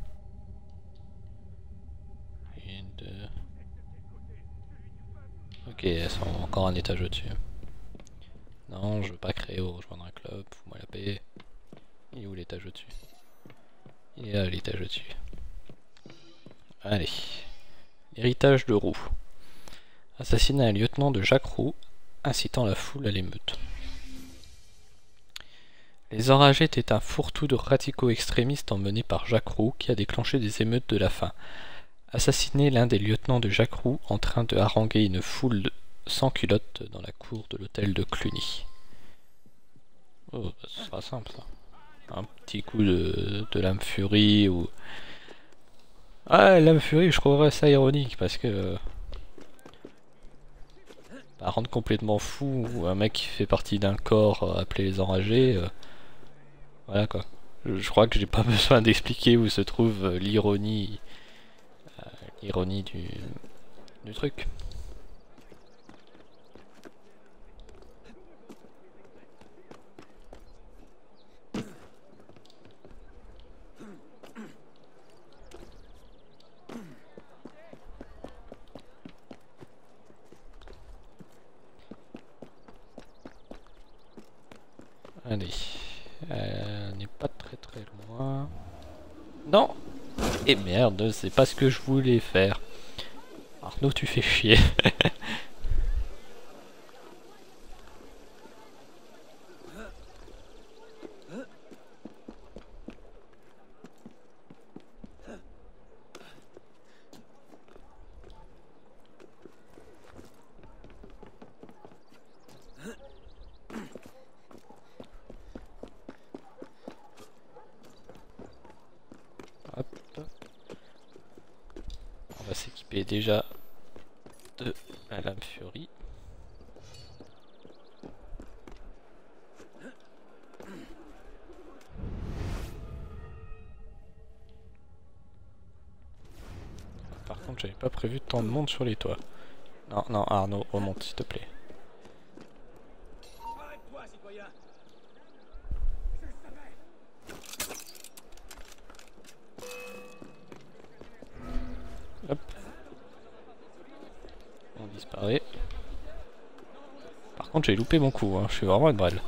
Ok, elles sont encore un étage au-dessus. Non, je veux pas créer ou rejoindre un club, fous-moi la paix. Il est où l'étage au-dessus? Il est là l'étage au-dessus. Allez. L'héritage de Roux. Assassiner un lieutenant de Jacques Roux, incitant la foule à l'émeute. Les Enragés étaient un fourre-tout de radicaux extrémistes emmenés par Jacques Roux qui a déclenché des émeutes de la faim. Assassiner l'un des lieutenants de Jacques Roux en train de haranguer une foule sans culotte dans la cour de l'hôtel de Cluny. Oh, bah, ce sera simple ça. Un petit coup de lame furie ou... Ah, lame furie, je trouverais ça ironique parce que... Bah, rendre complètement fou ou un mec qui fait partie d'un corps appelé les Enragés... Voilà quoi. Je crois que j'ai pas besoin d'expliquer où se trouve l'ironie... L'ironie du truc. Allez, on n'est pas très loin. Non! Et merde, c'est pas ce que je voulais faire. Arnaud, tu fais chier. On va s'équiper déjà de la lame furie. Par contre, j'avais pas prévu tant de monde sur les toits. Non, non, Arnaud, remonte s'il te plaît. Hop. On disparaît. Par contre, j'ai loupé mon coup, hein. Je suis vraiment une brêle.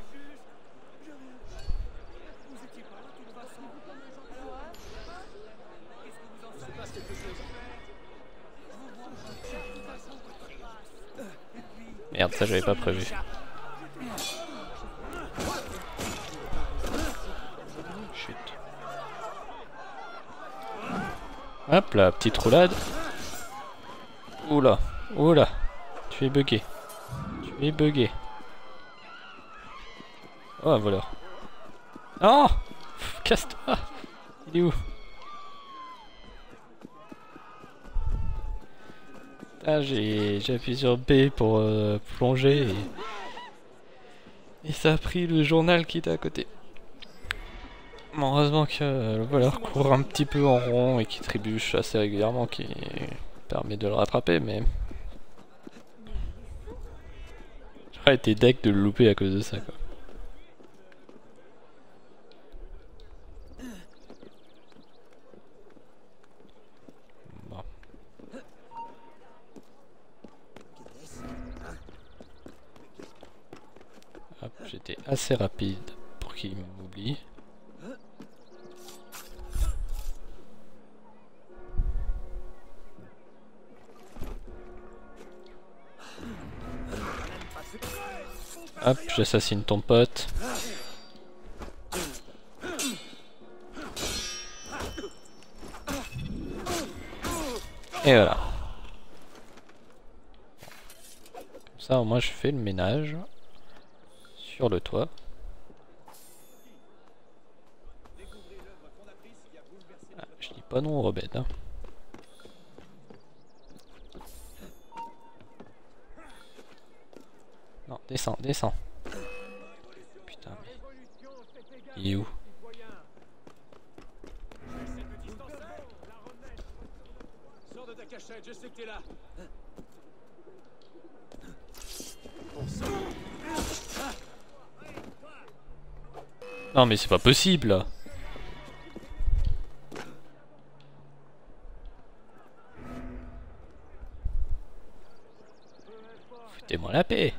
Merde, ça j'avais pas prévu. Chut. Hop là, petite roulade. Oula, oula, tu es bugué. Tu es bugué. Oh, un voleur. Non, casse-toi. Il est où? Ah, j'ai appuyé sur B pour plonger et ça a pris le journal qui était à côté. Bon, heureusement que le voleur court un petit peu en rond et qui trébuche assez régulièrement, qui permet de le rattraper, mais j'aurais été deck de le louper à cause de ça, quoi. Bon. Hop, j'étais assez rapide pour qu'il m'oublie. Hop, j'assassine ton pote. Et voilà. Comme ça, au moins, je fais le ménage sur le toit. Ah, je dis pas non, Robin. Hein. Non, descends, descends. Putain, mais... Il est où? Sors de ta cachette, je sais que t'es là. Non mais c'est pas possible là. Foutez-moi la paix.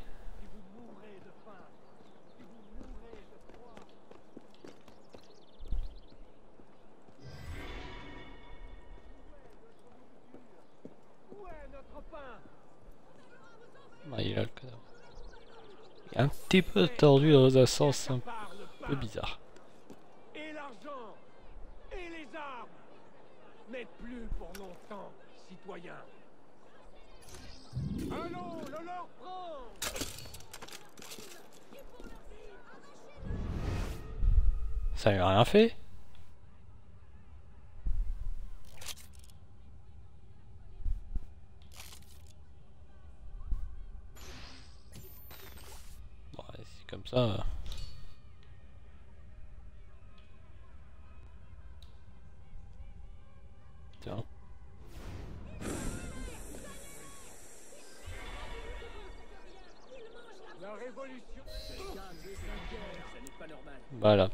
Ah, il est là le cadavre. Il est un petit peu tordu dans un sens un peu bizarre. Et l'argent et les armes n'êtes plus pour longtemps, citoyens. Allons, le leur prend. Ça lui a rien fait. Bon, c'est comme ça. Tiens. La révolution. Ça n'est pas normal. Voilà.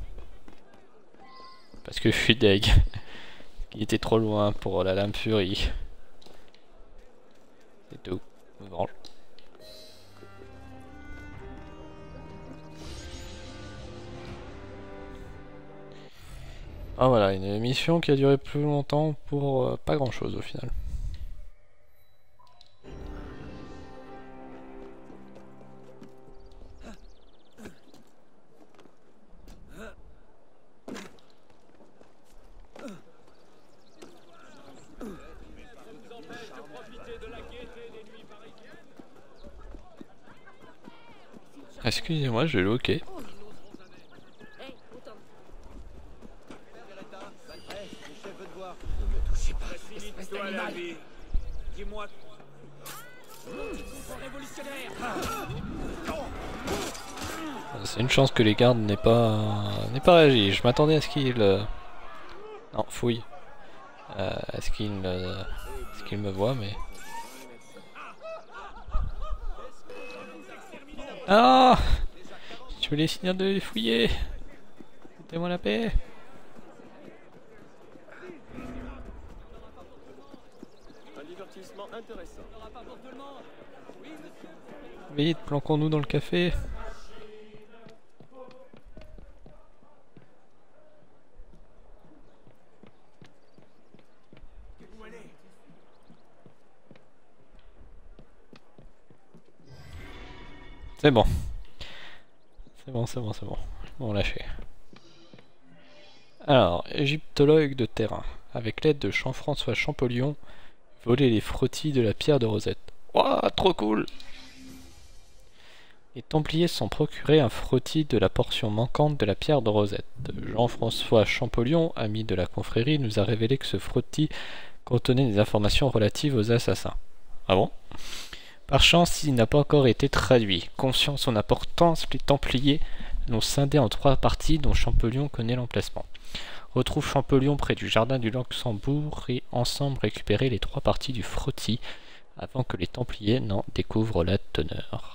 Parce que je suis deg. Il était trop loin pour la lame furie. C'est tout. Je me venge. Ah voilà, une mission qui a duré plus longtemps pour pas grand chose au final. Excusez-moi, je vais loquer. Dis-moi. C'est une chance que les gardes n'aient pas réagi. Je m'attendais à ce qu'ils non, fouille. À ce qu'ils me voient, mais ah, je voulais finir de les fouiller. Foutez-moi la paix. Un divertissement intéressant. Vite, planquons-nous dans le café. C'est bon. C'est bon, c'est bon, c'est bon. Bon, lâchez. Alors, égyptologue de terrain. Avec l'aide de Jean-François Champollion, Voler les frottis de la pierre de Rosette. Ouah, trop cool! Les Templiers se sont procurés un frottis de la portion manquante de la pierre de Rosette. Jean-François Champollion, ami de la confrérie, nous a révélé que ce frottis contenait des informations relatives aux assassins. Ah bon? Par chance, il n'a pas encore été traduit. Conscient de son importance, les Templiers l'ont scindé en 3 parties dont Champollion connaît l'emplacement. Retrouve Champollion près du jardin du Luxembourg et ensemble récupérer les 3 parties du frottis avant que les Templiers n'en découvrent la teneur.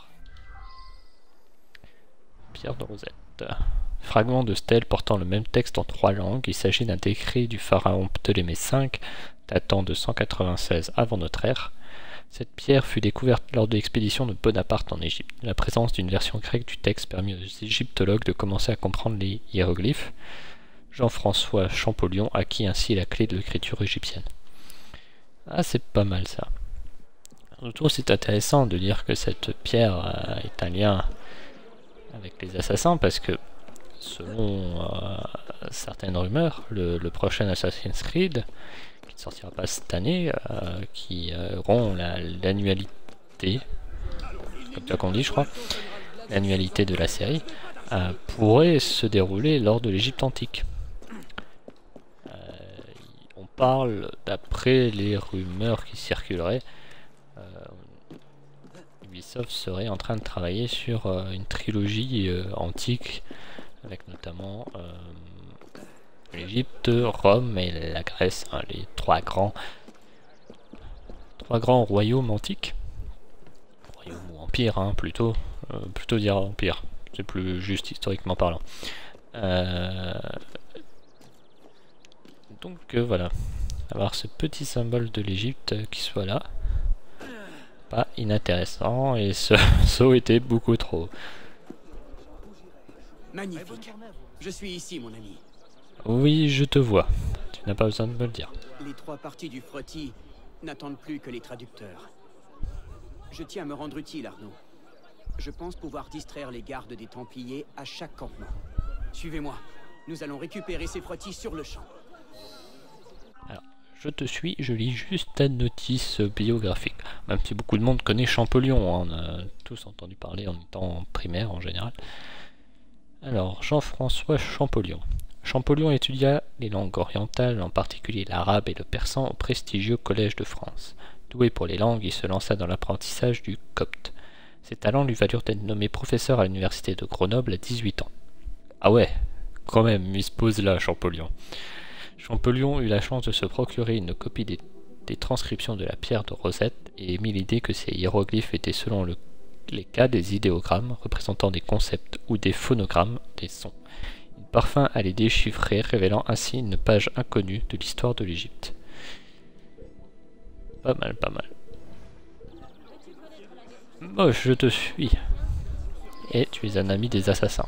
Pierre de Rosette. Fragment de stèle portant le même texte en 3 langues. Il s'agit d'un décret du pharaon Ptolémée V, datant de 196 avant notre ère. Cette pierre fut découverte lors de l'expédition de Bonaparte en Égypte. La présence d'une version grecque du texte permit aux égyptologues de commencer à comprendre les hiéroglyphes. Jean-François Champollion acquit ainsi la clé de l'écriture égyptienne. Ah, c'est pas mal ça. En retour, c'est intéressant de dire que cette pierre est un lien avec les assassins, parce que selon certaines rumeurs, le prochain Assassin's Creed, qui ne sortira pas cette année, qui rompt l'annualité, comme ça qu'on dit je crois, l'annualité de la série, pourrait se dérouler lors de l'Égypte antique. On parle, d'après les rumeurs qui circuleraient, Ubisoft serait en train de travailler sur une trilogie antique, avec notamment l'Égypte, Rome et la Grèce, hein, les trois grands royaumes antiques. Royaume ou empire, hein, plutôt dire empire, c'est plus juste historiquement parlant. Donc voilà, avoir ce petit symbole de l'Égypte qui soit là, pas inintéressant, et ce saut était beaucoup trop. Magnifique. Je suis ici, mon ami. Oui, je te vois. Tu n'as pas besoin de me le dire. Les 3 parties du frottis n'attendent plus que les traducteurs. Je tiens à me rendre utile, Arnaud. Je pense pouvoir distraire les gardes des Templiers à chaque campement. Suivez-moi. Nous allons récupérer ces frottis sur le champ. Alors, je te suis, je lis juste ta notice biographique. Même si beaucoup de monde connaît Champollion, hein, on a tous entendu parler en étant en primaire en général. Alors, Jean-François Champollion. Champollion étudia les langues orientales, en particulier l'arabe et le persan, au prestigieux Collège de France. Doué pour les langues, il se lança dans l'apprentissage du copte. Ses talents lui valurent d'être nommé professeur à l'université de Grenoble à 18 ans. Ah ouais, quand même, il se pose là, Champollion. Champollion eut la chance de se procurer une copie des transcriptions de la pierre de Rosette et émit l'idée que ces hiéroglyphes étaient selon les cas des idéogrammes représentant des concepts ou des phonogrammes des sons. Il parvint à les déchiffrer, révélant ainsi une page inconnue de l'histoire de l'Égypte. Pas mal, pas mal. Moche, je te suis. Et tu es un ami des assassins.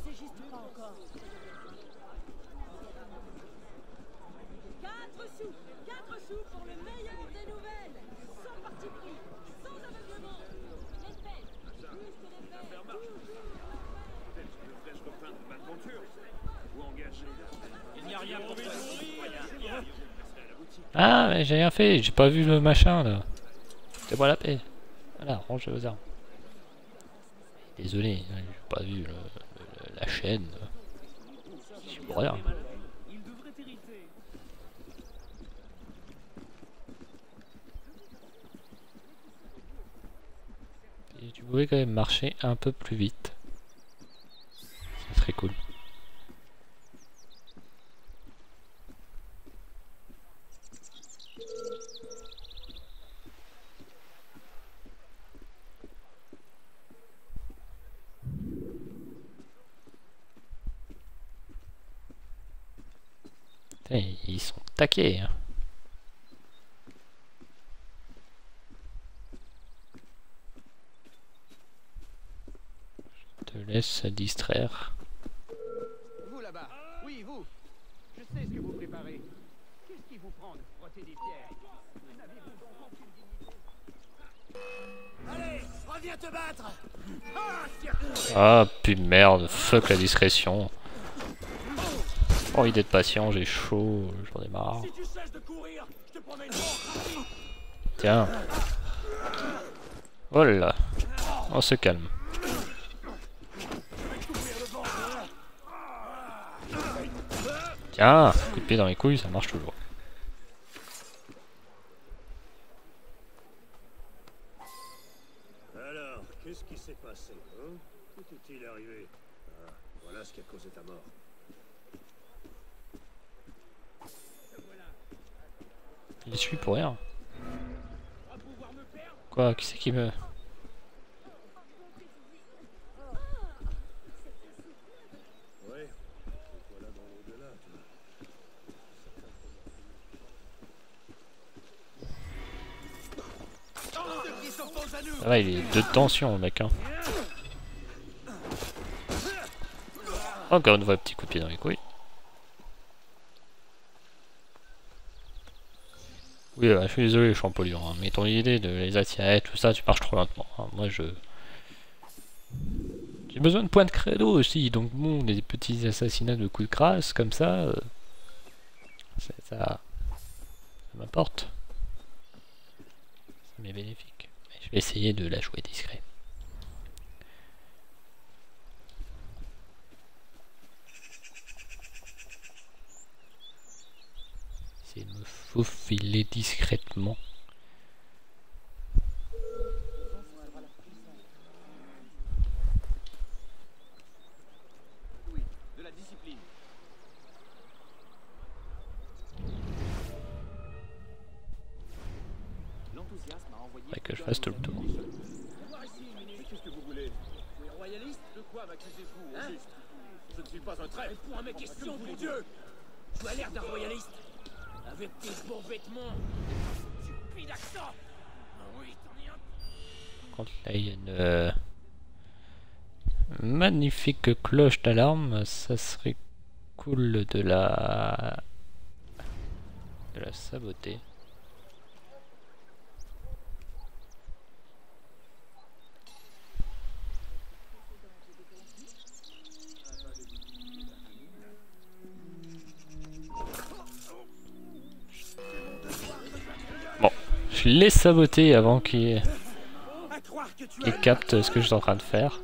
Ah, mais j'ai rien fait, j'ai pas vu le machin là. Fais-moi la paix. Voilà, range vos armes. Désolé, j'ai pas vu la chaîne. Je pour rien. Et tu pouvais quand même marcher un peu plus vite. C'est très cool. Ils sont taqués. Hein. Je te laisse distraire. Vous là-bas. Oui, vous. Je sais ce que vous préparez. Qu'est-ce qui vous prend de frotter des pierres? N'avez-vous donc aucune dignité? Allez, reviens te battre. Ah, puis merde, fuck la discrétion. Envie d'être patient, j'ai chaud, j'en ai marre. Si tu cesses de courir, je te promets une mort rapide. Tiens. Oh là là. On se calme. Tiens, coup de pied dans les couilles, ça marche toujours. Alors, qu'est-ce qui s'est passé, hein? Où est-il arrivé? Ah, voilà ce qui a causé ta mort. Il suit pour rien. Quoi? Qui c'est qui me... Ouais, voilà dans l'au-delà, Ça va, il est de tension, le mec. Hein. Encore une fois, petit coup de pied dans les couilles. Oui, je suis désolé, Champollion, hein, mais ton idée de les attirer, tout ça, tu marches trop lentement. Hein. Moi, j'ai besoin de points de credo aussi, donc bon, des petits assassinats de coups de grâce, comme ça, ça m'importe. Ça m'est bénéfique. Mais je vais essayer de la jouer discret. Essayer de me faufiler discrètement. Oui, de la discipline. L'enthousiasme a envoyé... Faudrait que je fasse tout le tour. qu'est-ce que vous voulez? Vous êtes royaliste? De quoi m'accusez-vous, au juste? Je ne suis pas un traître. Réponds à mes questions, mon Dieu! Tu as l'air d'un royaliste. Avec tes beaux vêtements. Stupide accent. Ah oui, t'en es un. Par contre, là, il y a une magnifique cloche d'alarme. Ça serait cool de la saboter. Bon, je l'ai saboté avant qu'il capte ce que je suis en train de faire.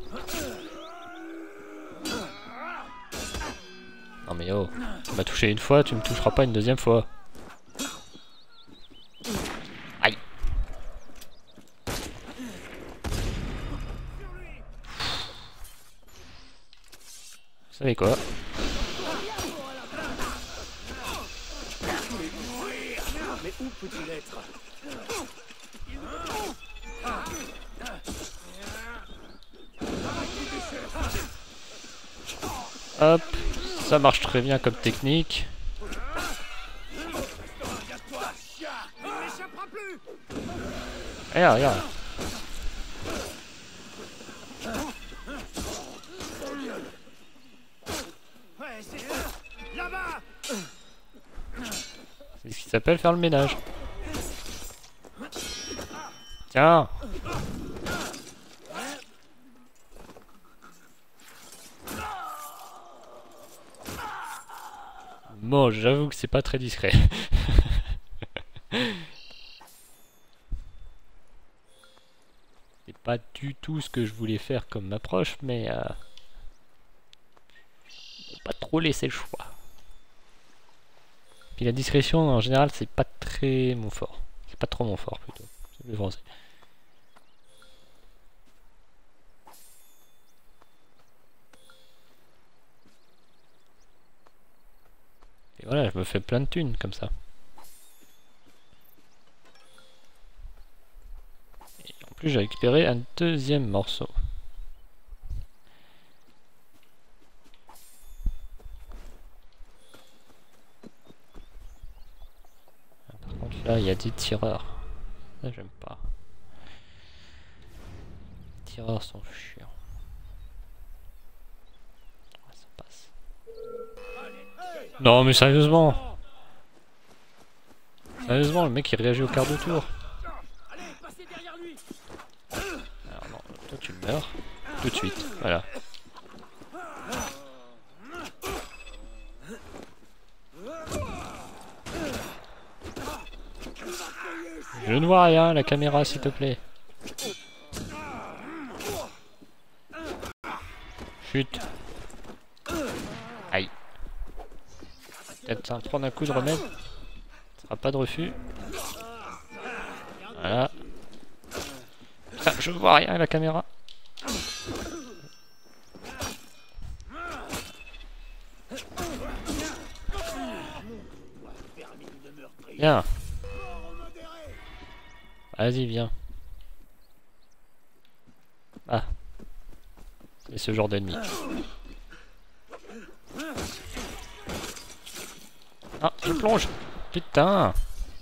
Non mais oh, tu m'as touché une fois, tu me toucheras pas une deuxième fois. Aïe. Vous savez quoi? Mais où peut-il être? Hop, ça marche très bien comme technique. Regarde, regarde. C'est ce qui s'appelle faire le ménage. Tiens. Bon, j'avoue que c'est pas très discret. C'est pas du tout ce que je voulais faire comme approche, mais pas trop laisser le choix. Puis la discrétion en général c'est pas très mon fort. C'est pas trop mon fort plutôt. C'est le français. Et voilà, je me fais plein de thunes comme ça. Et en plus j'ai récupéré un deuxième morceau. Par contre là il y a des tireurs. Ça j'aime pas. Les tireurs sont chiants. Ah, ça passe. Non mais sérieusement. Sérieusement le mec il réagit au quart de tour. Alors non, toi tu meurs tout de suite, voilà. Je ne vois rien, la caméra s'il te plaît. Chut. Aïe. Peut-être ça prendre un coup de remède. Ce sera pas de refus. Voilà. Putain, je vois rien la caméra. Viens. Vas-y, viens. Ah. C'est ce genre d'ennemi. Ah, je plonge. Putain.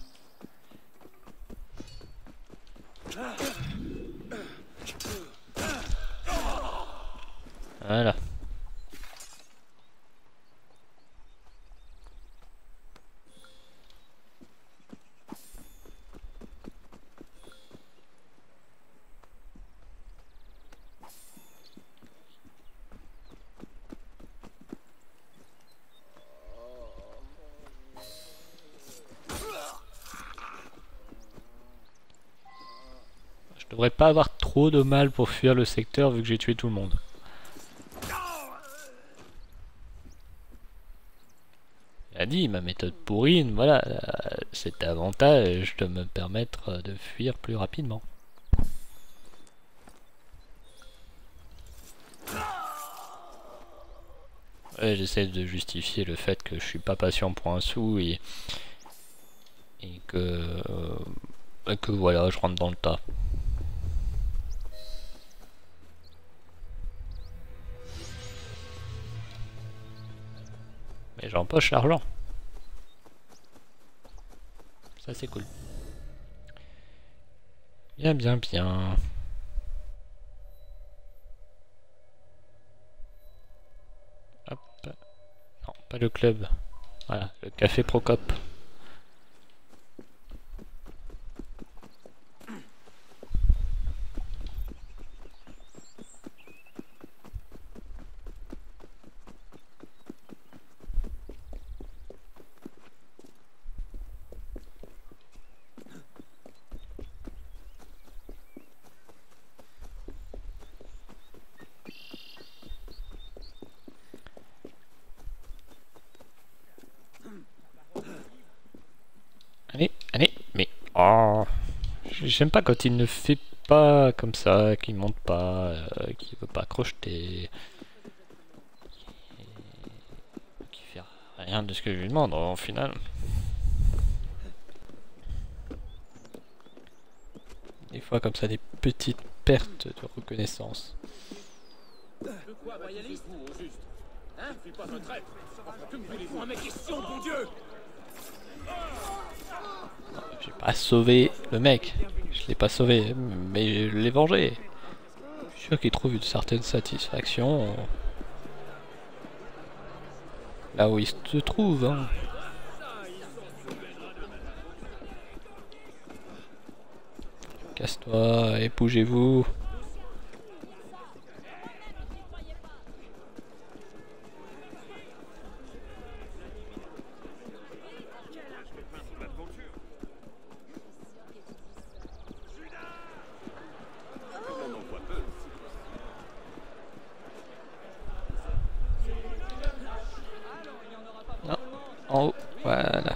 Voilà. Je devrais pas avoir trop de mal pour fuir le secteur vu que j'ai tué tout le monde. Il a dit ma méthode pourrine, voilà, cet avantage de me permettre de fuir plus rapidement. Ouais, j'essaie de justifier le fait que je suis pas patient pour un sou et que voilà, je rentre dans le tas. Mais j'empoche l'argent. Ça c'est cool. Bien, bien, bien. Hop. Non, pas le club. Voilà, le café Procope. Allez, allez, mais... Oh, j'aime pas quand il ne fait pas comme ça, qu'il monte pas, qu'il veut pas crocheter. Qu'il fait rien de ce que je lui demande, au final. Des fois comme ça, des petites pertes de reconnaissance. De quoi, royaliste? Au juste. Hein? Je suis pas un traître. Que me voulez-vous? Ma question, bon Dieu! J'ai pas sauvé le mec, je l'ai pas sauvé, mais je l'ai vengé. Je suis sûr qu'il trouve une certaine satisfaction là où il se trouve. Hein. Casse-toi et bougez-vous. En haut, voilà.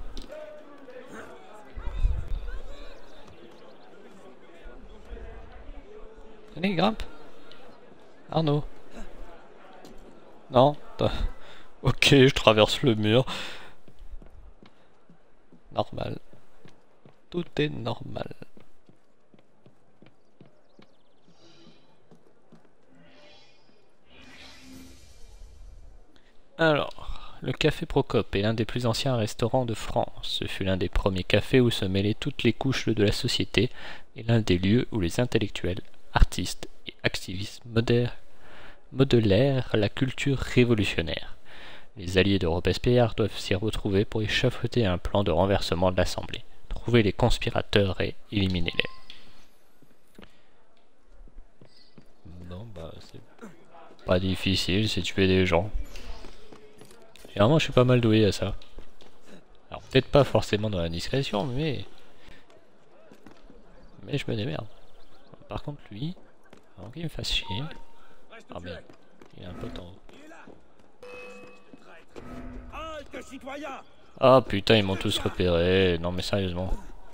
Allez, grimpe. Arnaud. Non. Ok, je traverse le mur. Normal. Tout est normal. Alors... Le café Procope est l'un des plus anciens restaurants de France. Ce fut l'un des premiers cafés où se mêlaient toutes les couches de la société et l'un des lieux où les intellectuels, artistes et activistes modélèrent la culture révolutionnaire. Les alliés de Robespierre doivent s'y retrouver pour échafauder un plan de renversement de l'Assemblée, trouver les conspirateurs et éliminer-les. Non, bah c'est pas difficile, c'est tuer des gens. Généralement, je suis pas mal doué à ça. Alors, peut-être pas forcément dans la discrétion, mais... Mais je me démerde. Par contre lui, avant qu'il me fasse chier... Ah merde, il a un pote en haut. Ah putain, ils m'ont tous repéré. Non mais sérieusement.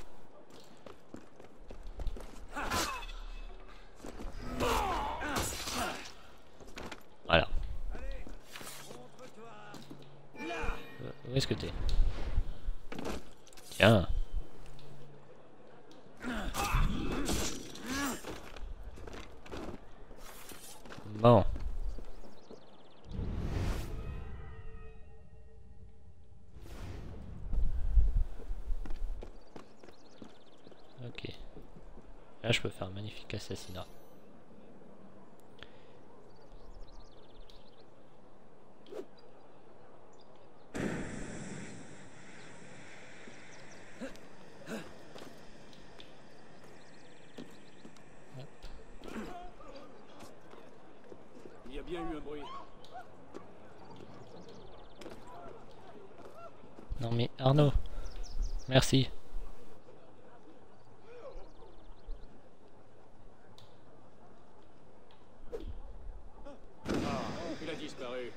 Voilà. Où est-ce que t'es? Tiens. Bon. Ok. Là, je peux faire un magnifique assassinat. Il y a bien eu un bruit. Non mais Arnaud, merci. Il a disparu.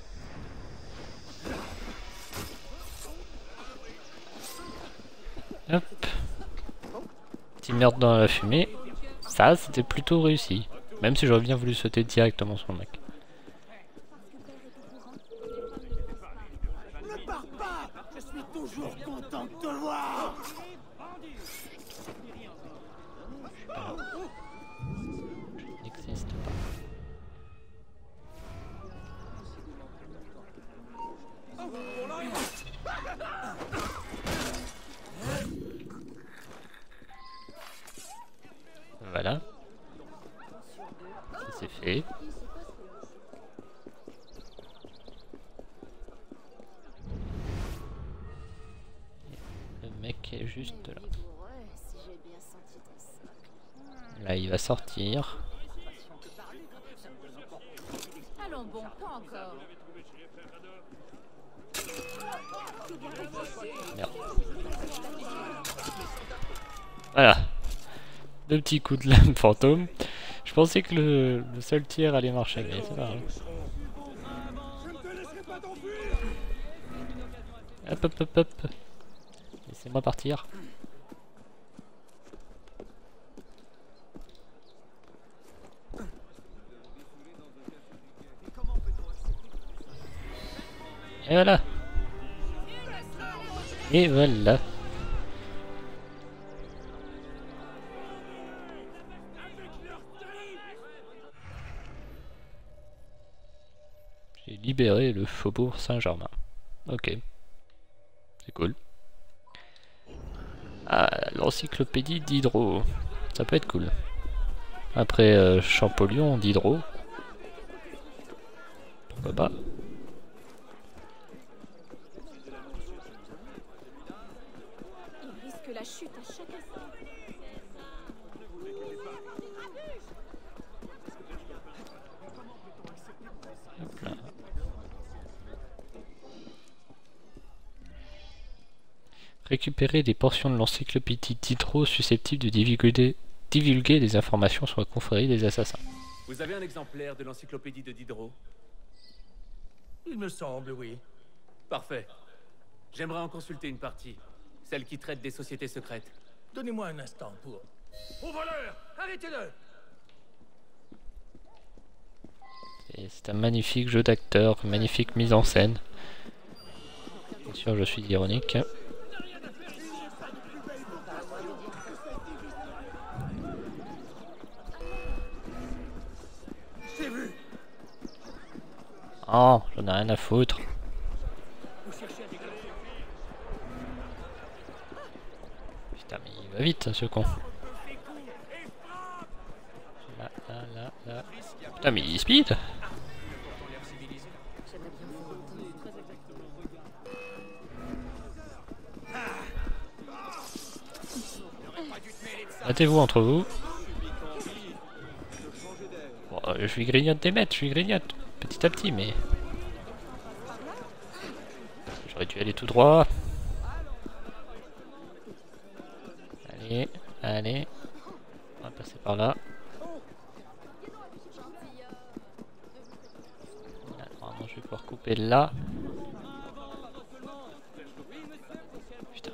Hop. Petit merde dans la fumée. Ça, c'était plutôt réussi. Même si j'aurais bien voulu sauter directement sur le mec. Ne pars pas! Je suis toujours content de te voir! Je n'existe pas. Voilà. Ça c'est fait. Le mec est juste là. Là il va sortir. Allons bon, pas encore. Merde. Voilà. Deux petits coups de lame fantôme. Je pensais que le seul tir allait marcher, mais c'est pas grave. Hop hop hop hop. Laissez-moi partir. Et voilà. Et voilà. J'ai libéré le faubourg Saint-Germain. Ok. C'est cool. Ah, l'encyclopédie d'Hydro. Ça peut être cool. Après Champollion, d'Hydro. Pourquoi pas. Il risque la chute à chaque instant. Hop là. Récupérer des portions de l'encyclopédie d'Hydro susceptibles de divulguer des informations sur la confrérie des assassins. Vous avez un exemplaire de l'encyclopédie de Diderot? Il me semble, oui. Parfait. J'aimerais en consulter une partie. Celle qui traite des sociétés secrètes. Donnez-moi un instant pour... Au voleur! Arrêtez-le! C'est un magnifique jeu d'acteur, magnifique mise en scène. Bien sûr, je suis ironique. Oh, j'en ai rien à foutre. Putain, mais il va vite, ce con. Là, là, là, là. Putain, mais il speed. Battez-vous entre vous. Bon, je lui grignote des mètres, je lui grignote petit à petit, mais... J'aurais dû aller tout droit. Allez, allez. passer par là. Là, normalement, je vais pouvoir couper là. Putain.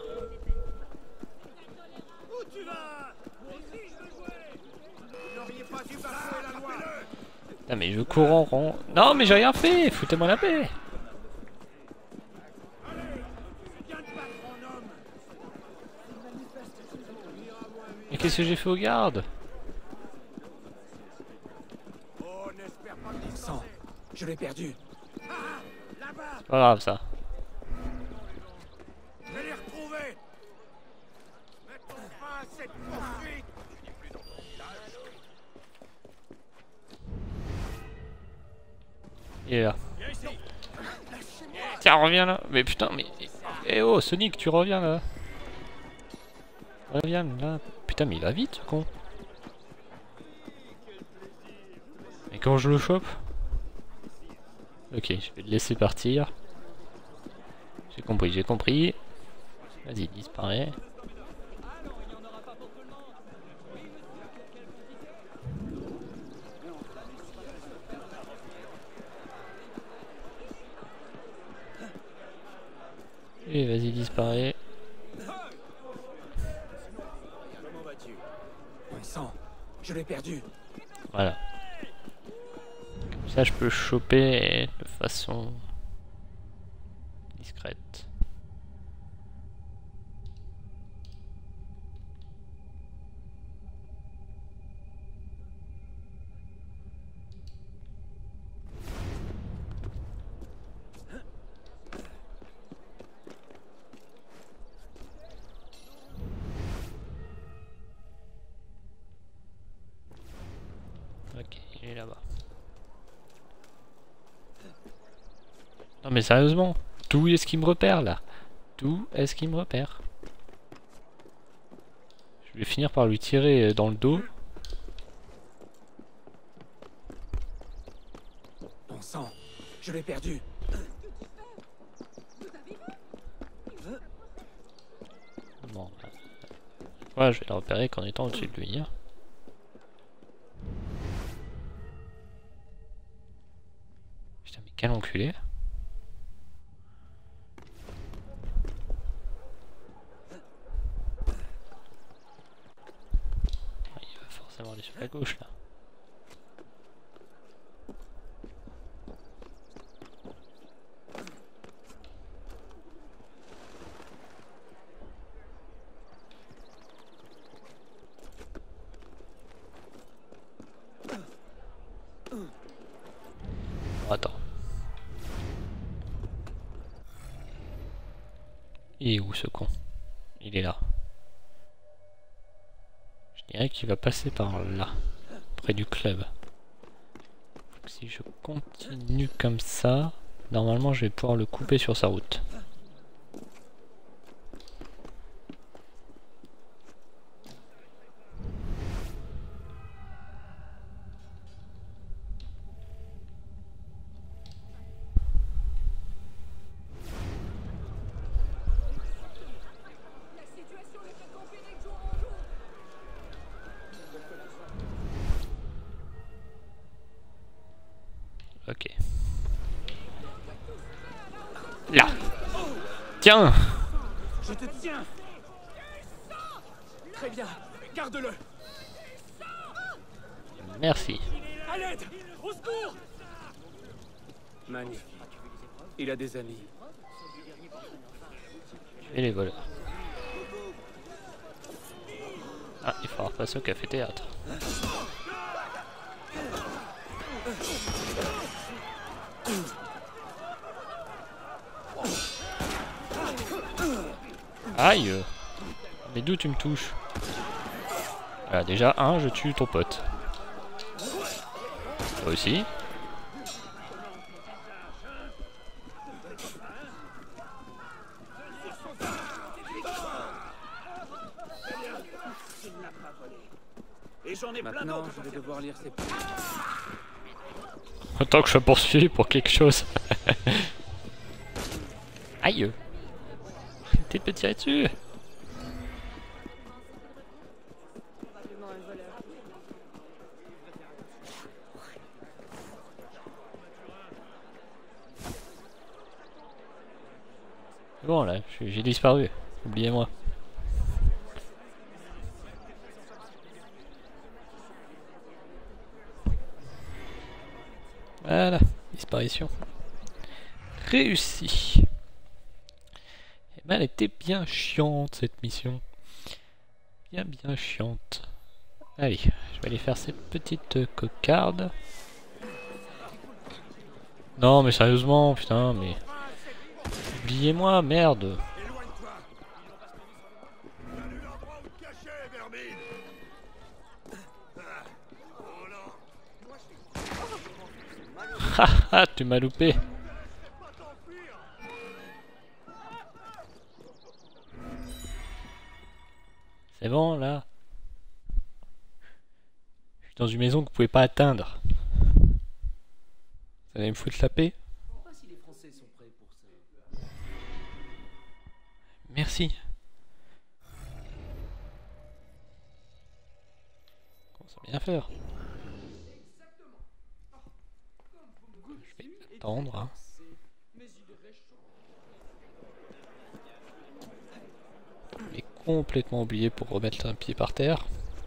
Où tu vas? Moi aussi je veux jouer. Vous n'auriez pas dû bafouer la loi. Putain, mais je cours en rond. Non, mais j'ai rien fait. Foutez-moi la paix. Mais qu'est-ce que j'ai fait aux gardes? Oh, n'espère pas me Sang, je l'ai perdu. là-bas. C'est pas grave ça. Je vais les retrouver. Mettons fin à cette poursuite. Il est là. Tiens, reviens là. Mais putain, mais... Eh oh, Sonic, tu reviens là. Reviens là. Putain, mais il va vite, ce con. Et quand je le chope? Ok, je vais le laisser partir. J'ai compris, j'ai compris. Vas-y, disparaît. Et vas-y, disparaît. Comment vas-tu? Sang, je l'ai perdu. Voilà. Comme ça, je peux choper de façon discrète. Ok, il est là-bas. Non mais sérieusement, d'où est-ce qu'il me repère là? D'où est-ce qu'il me repère? Je vais finir par lui tirer dans le dos. Bon sang, je l'ai perdu. Bon, ouais, je vais le repérer qu'en étant au-dessus de lui. Hein. Putain, mais quel enculé! Il va forcément aller sur la gauche là. Attends. Il est où ce con? Il est là. Je dirais qu'il va passer par là, près du club. Donc, si je continue comme ça, normalement je vais pouvoir le couper sur sa route. Ok. Là. Tiens. Je te tiens. Très bien, garde-le. Merci. À l'aide, au secours. Magnifique. Il a des amis. Et les voleurs. Ah, il faudra passer au café-théâtre. Aïe! Mais d'où tu me touches? Voilà, déjà, je tue ton pote. Toi aussi. Maintenant, je vais devoir lire ces... Autant que je sois poursuivi pour quelque chose. Aïe! Arrêtez de me tirer dessus! Bon là, j'ai disparu. Oubliez-moi. Voilà, disparition. Réussi. Et ben, elle était bien chiante cette mission. Bien chiante. Allez, je vais aller faire cette petite cocarde. Non mais sérieusement, putain, mais... Oubliez-moi, merde. Haha, tu m'as loupé. C'est bon là. Je suis dans une maison que vous pouvez pas atteindre. Vous allez me foutre la paix? Merci. Comment ça bien faire? Je vais attendre. Hein. Je l'ai complètement oublié pour remettre un pied par terre.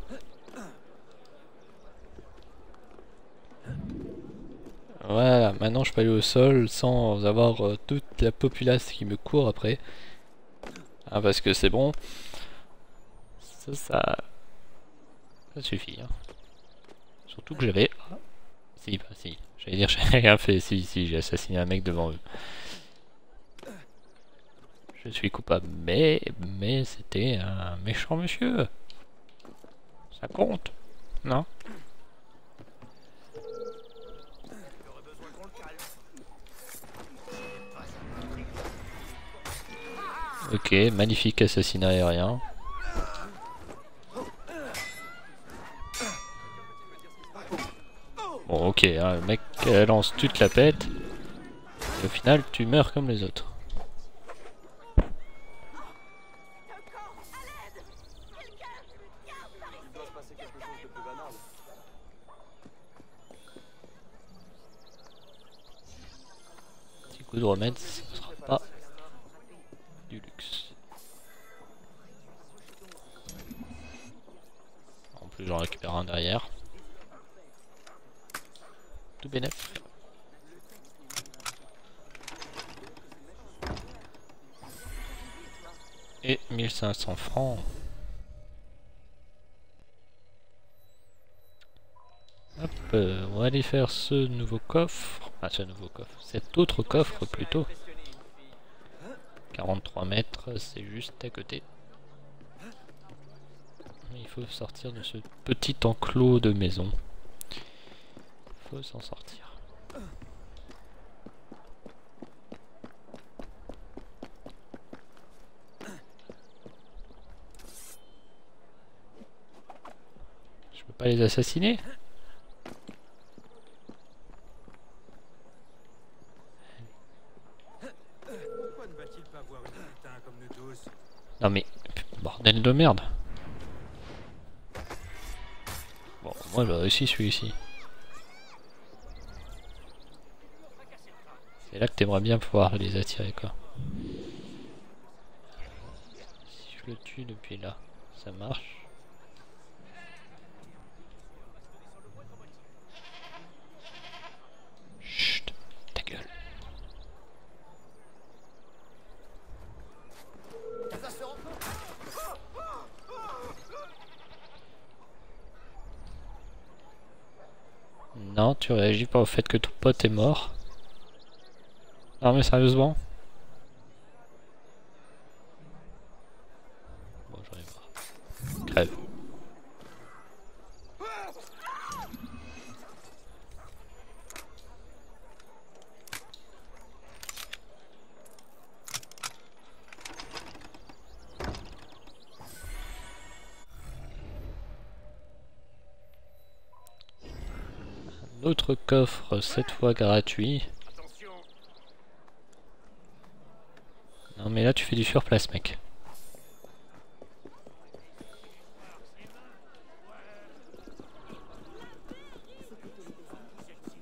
Voilà, maintenant je peux aller au sol sans avoir toute la populace qui me court après. Ah, parce que c'est bon. Ça suffit. Hein. Surtout que j'avais... Ah, si, bah si. J'allais dire j'ai rien fait. Si, j'ai assassiné un mec devant eux. Je suis coupable. Mais c'était un méchant monsieur. Ça compte. Non? Ok, magnifique assassinat aérien. Bon, ok, hein, le mec lance, tu te la pètes. Et au final, tu meurs comme les autres. Petit coup de remède, ce ne sera pas du luxe. En plus, j'en récupère un derrière. Tout bénef. Et 1500 francs. Hop, on va aller faire ce nouveau coffre. Ah, ce nouveau coffre. Cet autre coffre plutôt. 43 mètres, c'est juste à côté. Il faut sortir de ce petit enclos de maison. Il faut s'en sortir. Je peux pas les assassiner? Non mais, bordel de merde. Bon, moi j'ai réussi celui-ci. C'est là que t'aimerais bien pouvoir les attirer quoi. Si je le tue depuis là, ça marche. Chut, ta gueule. Non, tu réagis pas au fait que ton pote est mort. Non mais sérieusement. Bon, j'en ai marre. Crève. Un autre coffre, cette fois gratuit. Non mais là tu fais du surplace mec.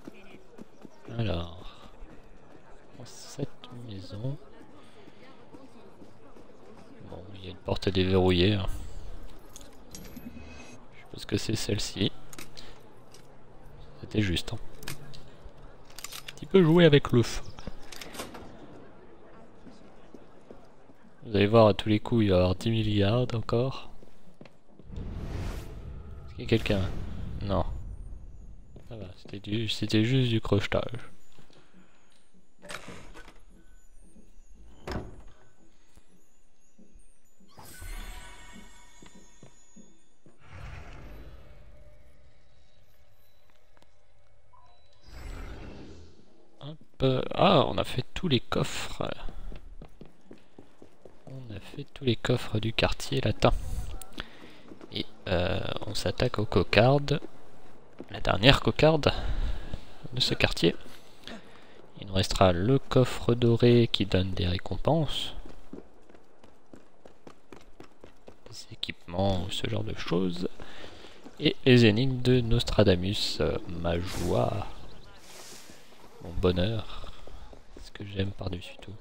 Alors, dans cette maison, porte est déverrouillée. Je suppose que c'est celle-ci. C'était juste. Hein. Un petit peu jouer avec le feu. Vous allez voir, à tous les coups, il va y avoir 10 milliards encore. Est-ce qu'il y a quelqu'un? Non. Ça va, c'était juste du crochetage. Ah, on a fait tous les coffres. On a fait tous les coffres du quartier latin. Et on s'attaque aux cocardes. La dernière cocarde de ce quartier. Il nous restera le coffre doré qui donne des récompenses. Des équipements ou ce genre de choses. Et les énigmes de Nostradamus. Ma joie. Mon bonheur. Ce que j'aime par-dessus tout.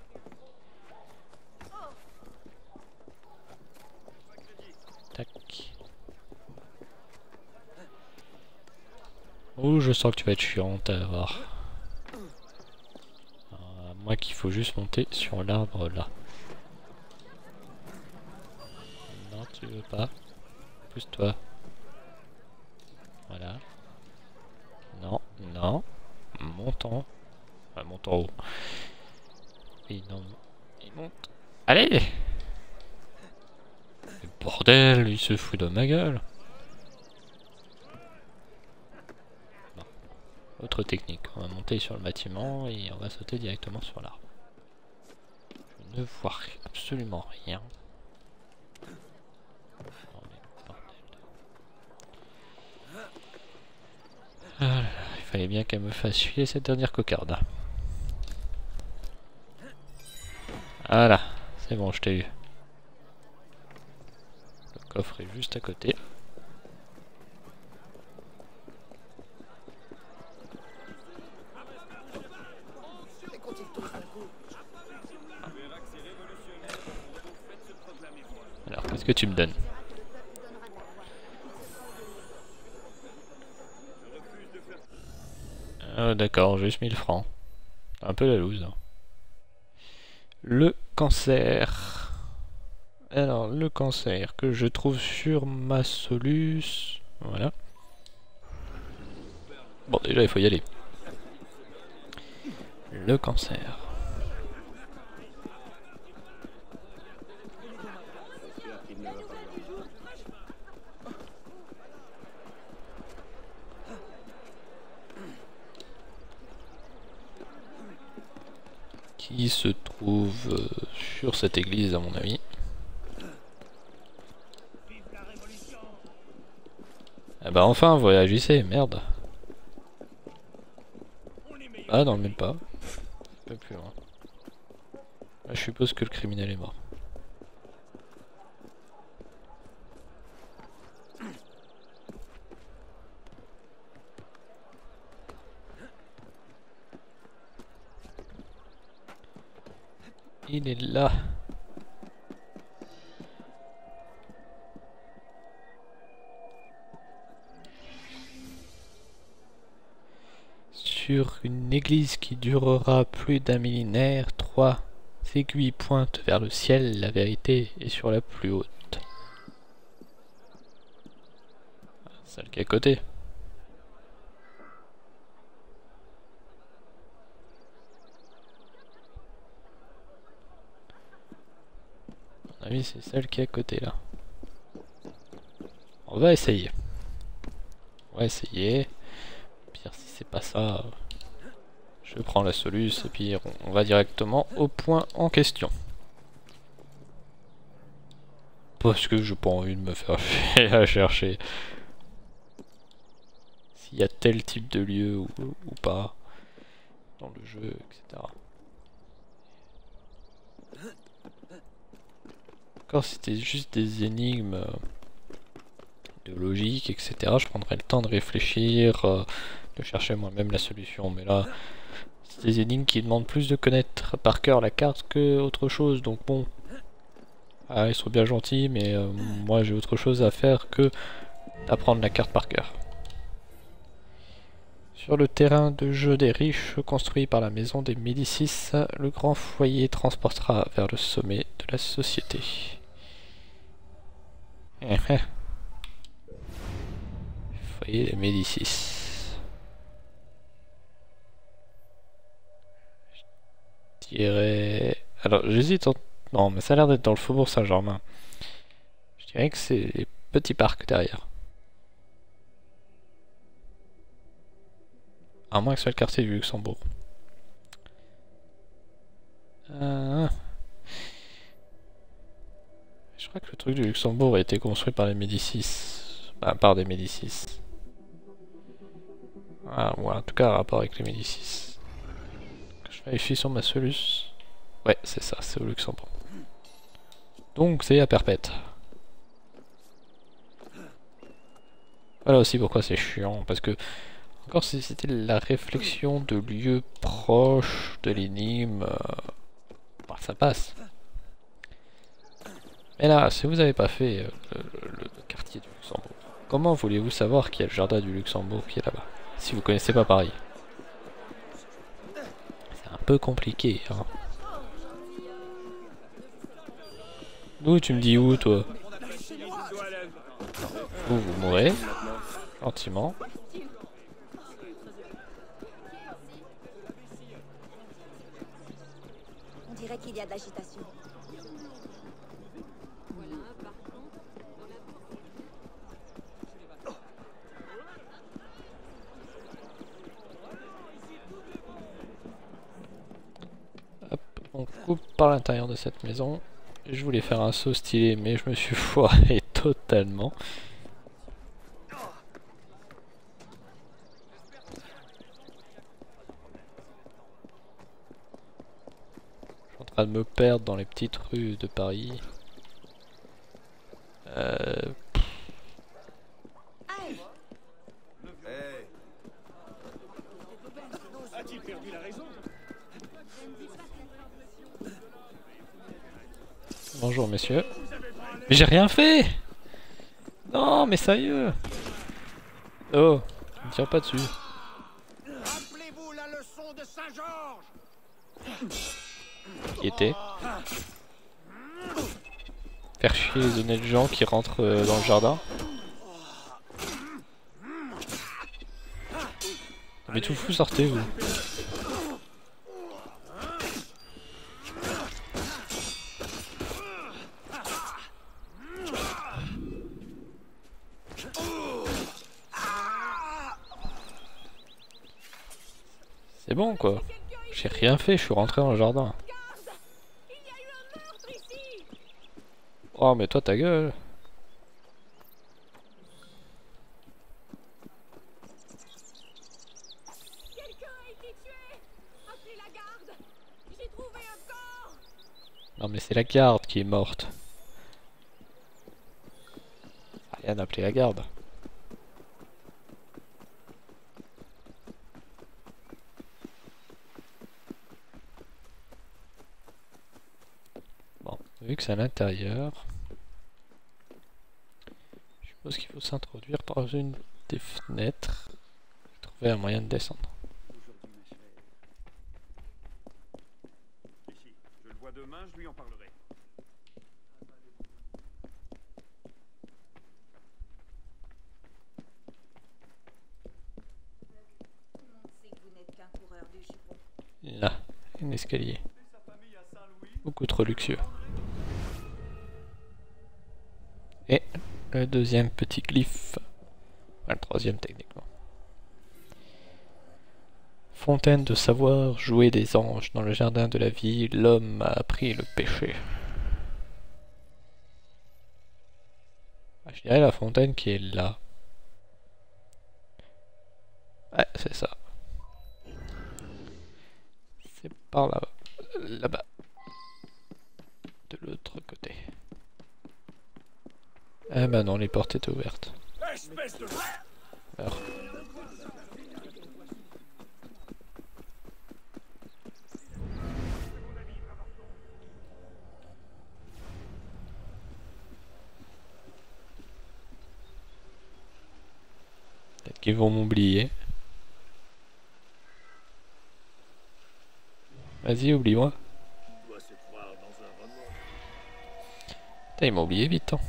Tac. Oh, je sens que tu vas être chiante à voir. À moins qu'il faut juste monter sur l'arbre là. Non, tu veux pas. Pousse-toi. Voilà. Non, non. Montant. Ah, monte en haut. Et non, il monte. Allez! Mais bordel, il se fout de ma gueule. Bon. Autre technique, on va monter sur le bâtiment et on va sauter directement sur l'arbre. Je ne vois absolument rien. Ah, il fallait bien qu'elle me fasse filer cette dernière cocarde. Voilà, c'est bon, je t'ai eu. Le coffre est juste à côté. Alors, qu'est-ce que tu me donnes? D'accord, juste 1000 francs. Un peu la loose. Hein. Le cancer. Alors, le cancer que je trouve sur ma Solus. Voilà. Bon, déjà, il faut y aller. Le cancer. Qui se trouve sur cette église à mon avis. Ah bah enfin vous réagissez, merde. Ah non même pas. Un peu plus loin. Là, je suppose que le criminel est mort. Il est là. Sur une église qui durera plus d'un millénaire, 3 aiguilles pointent vers le ciel, la vérité est sur la plus haute. Celle qui est à côté. À mon avis, c'est celle qui est à côté là. On va essayer. On va essayer. Pire si c'est pas ça, je prends la Solus et puis on va directement au point en question. Parce que j'ai pas envie de me faire chier à chercher s'il y a tel type de lieu ou pas dans le jeu, etc. Encore si c'était juste des énigmes de logique, etc. Je prendrais le temps de réfléchir, de chercher moi-même la solution. Mais là, c'est des énigmes qui demandent plus de connaître par cœur la carte que autre chose. Donc bon, Ah, ils sont bien gentils, mais moi j'ai autre chose à faire que d'apprendre la carte par cœur. Sur le terrain de jeu des riches, construit par la maison des Médicis, le grand foyer transportera vers le sommet de la société. Foyer des Médicis. Je dirais... Alors j'hésite en... Non, mais ça a l'air d'être dans le Faubourg Saint-Germain. Je dirais que c'est les petits parcs derrière. À moins que ce soit le quartier du Luxembourg. Je crois que le truc du Luxembourg a été construit par les Médicis. Bah, par des Médicis. Ah, ou en tout cas, un rapport avec les Médicis. Je vérifie sur ma Solus. Ouais, c'est ça, c'est au Luxembourg. Donc, c'est à perpète. Voilà aussi pourquoi c'est chiant, parce que encore si c'était la réflexion de lieux proches de l'énigme, bah, ça passe. Mais là, si vous n'avez pas fait le quartier du Luxembourg, comment voulez-vous savoir qu'il y a le jardin du Luxembourg qui est là-bas, si vous connaissez pas Paris? C'est un peu compliqué, hein. Nous, tu me dis où, toi? Vous mourrez, gentiment. On dirait qu'il y a de l'agitation. Hop, on coupe par l'intérieur de cette maison. Je voulais faire un saut stylé, mais je me suis foiré totalement. Je suis en train de me perdre dans les petites rues de Paris. A-t-il perdu la raison? Bonjour messieurs. Mais j'ai rien fait! Non mais sérieux! Oh, tu me tires pas dessus. Rappelez-vous la leçon de Saint-Georges. Qui était? Faire chier les honnêtes gens qui rentrent dans le jardin. Mais tout fou, sortez vous. C'est bon quoi. J'ai rien fait, je suis rentré dans le jardin. Oh mais toi ta gueule. Non mais c'est la garde qui est morte. Rien d'appeler la garde. Bon, vu que c'est à l'intérieur, je suppose qu'il faut s'introduire par une des fenêtres et trouver un moyen de descendre. Ici, je le vois demain, je lui en parlerai. Là, un escalier. Beaucoup trop luxueux. Et le deuxième petit glyphe. Enfin, le troisième techniquement. Fontaine de savoir, jouer des anges. Dans le jardin de la vie, l'homme a appris le péché. Ah, je dirais la fontaine qui est là. Ouais, c'est ça. C'est par là, là-bas. De l'autre côté. Eh ben non, les portes étaient ouvertes. Espèce de... Alors. qu'ils vont m'oublier. Vas-y, oublie-moi. Putain, il m'a oublié vite, hein.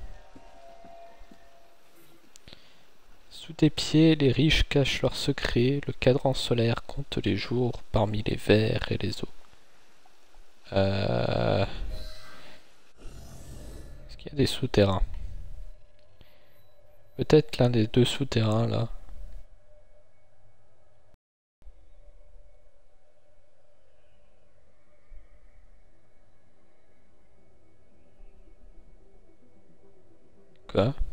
Sous tes pieds, les riches cachent leurs secrets. Le cadran solaire compte les jours parmi les vers et les eaux. Est-ce qu'il y a des souterrains? Peut-être l'un des deux souterrains là. Quoi?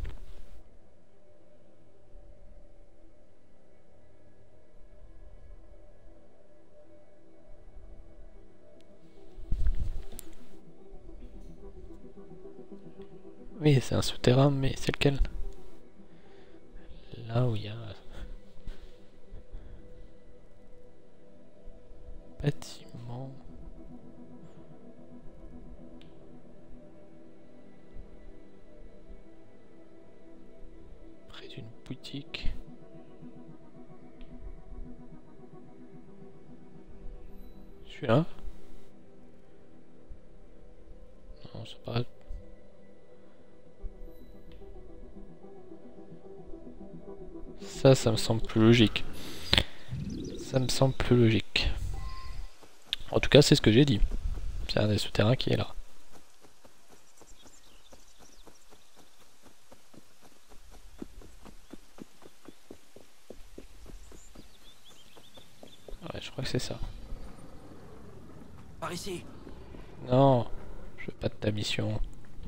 Oui, c'est un souterrain, mais c'est lequel? Là où il y a... bâtiment... près d'une boutique... Celui-là? Non, c'est pas... Ça me semble plus logique. Ça me semble plus logique. En tout cas, c'est ce que j'ai dit. C'est un des souterrains qui est là. Ouais, je crois que c'est ça. Par ici. Non, je veux pas de ta mission.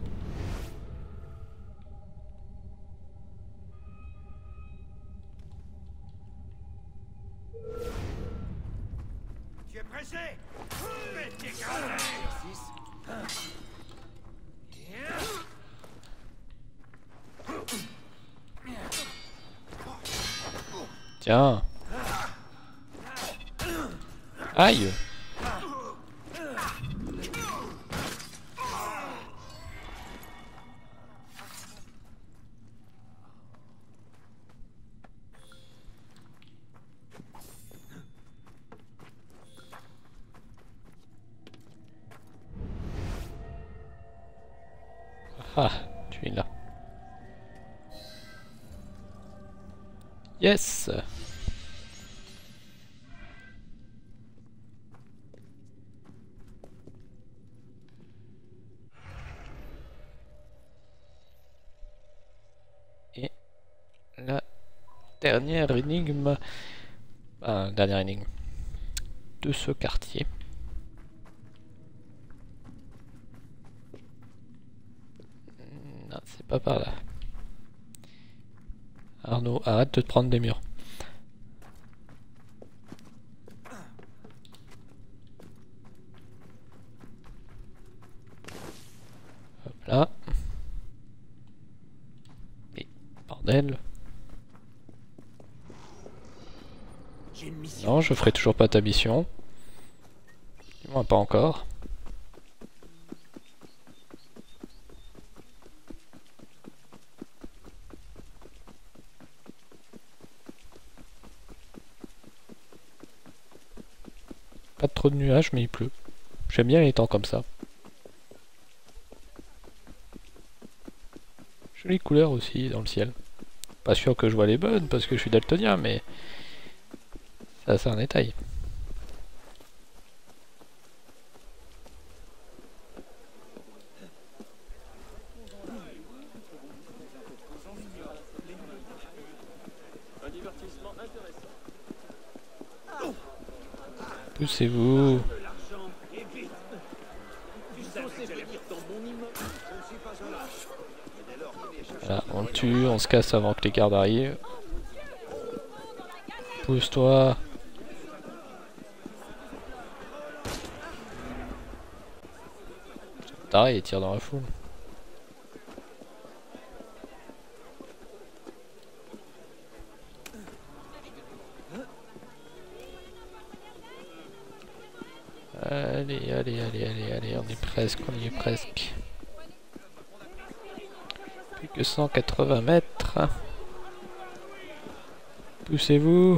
Tu es pressé? Mais t'es grave. Tiens. Aïe. Ah, tu es là. Yes. Et la dernière énigme, dernière énigme de ce quartier. Non, c'est pas par là. Arnaud, arrête de te prendre des murs. Hop là. Et bordel. Non, je ferai toujours pas ta mission. Du moins pas encore. Pas trop de nuages, mais il pleut. J'aime bien les temps comme ça. Jolie couleur aussi dans le ciel. Pas sûr que je vois les bonnes parce que je suis daltonien, mais ça c'est un détail. Poussez-vous. Voilà, on le tue, on se casse avant que les gardes arrivent. Pousse-toi. Taré, il tire dans la foule. Allez, allez, allez, allez, allez, on est presque, on y est presque. Plus que 180 mètres. Poussez-vous.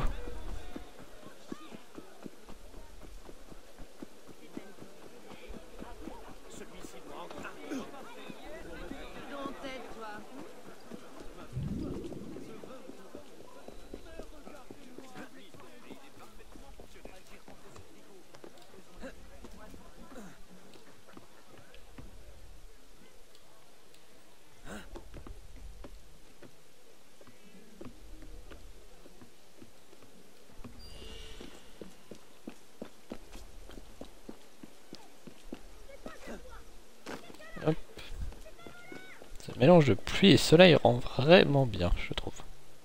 Hop. Ce mélange de pluie et soleil rend vraiment bien, je trouve.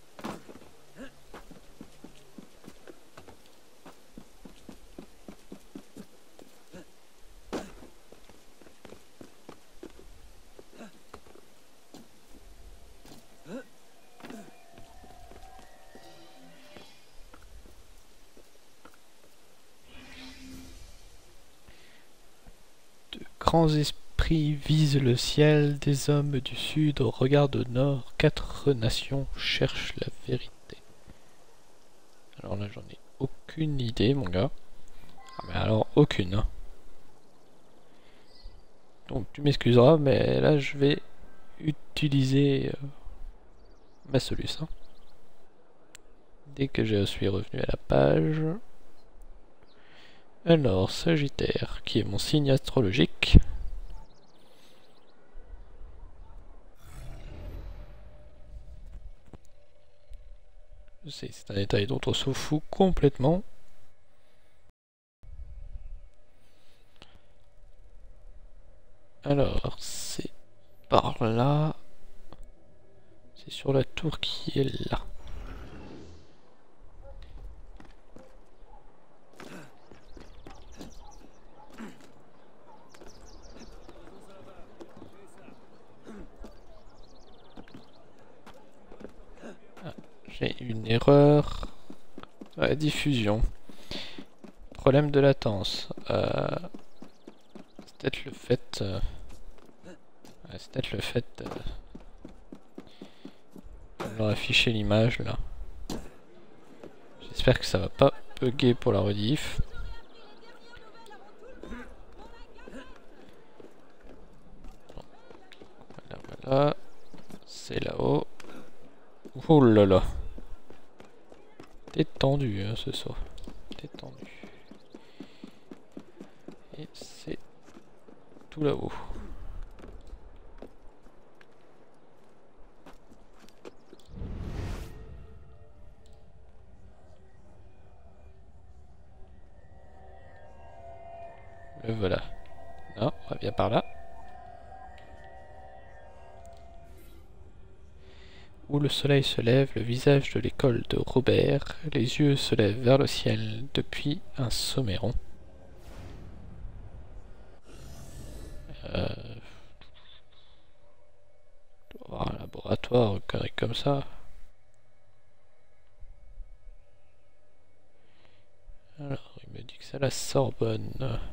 De grands esprits visent le ciel, des hommes du sud regardent au nord, 4 nations cherchent la vérité. Alors là j'en ai aucune idée mon gars. Ah, mais alors aucune. Hein. Donc tu m'excuseras mais là je vais utiliser ma solution. Dès que je suis revenu à la page. Alors, Sagittaire, qui est mon signe astrologique. Je sais, c'est un détail dont on se fout complètement. Alors, c'est par là. C'est sur la tour qui est là. J'ai une erreur à la diffusion. Problème de latence. C'est peut-être le fait... c'est peut-être le fait de leur afficher l'image là. J'espère que ça va pas bugger pour la rediff. Voilà, voilà. C'est là-haut. Oh là là. T'es tendu hein, ce soir. T'es tendu. Et c'est tout là-haut. Le voilà. Non, on revient par là. Où le soleil se lève, le visage de l'école de Robert, les yeux se lèvent vers le ciel depuis un sommet rond. Un laboratoire, une connerie comme ça. Alors, il me dit que c'est à la Sorbonne.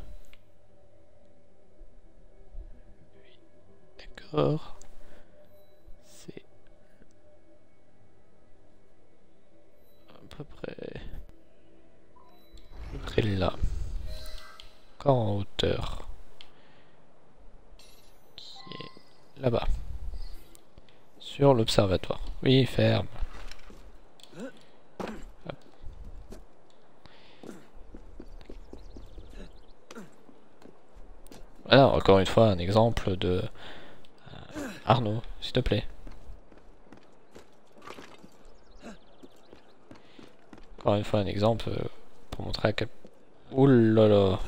Oui, d'accord. À peu près là. Encore en hauteur. Qui est là-bas. Sur l'observatoire. Oui, ferme. Hop. Voilà, encore une fois, un exemple de... Arnaud, s'il te plaît. Encore une fois un exemple pour montrer à quel... Ouh là là.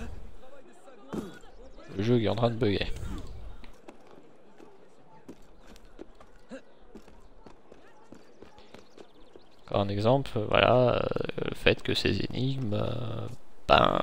Le jeu est en train de bugger. Encore un exemple, voilà, le fait que ces énigmes, ben,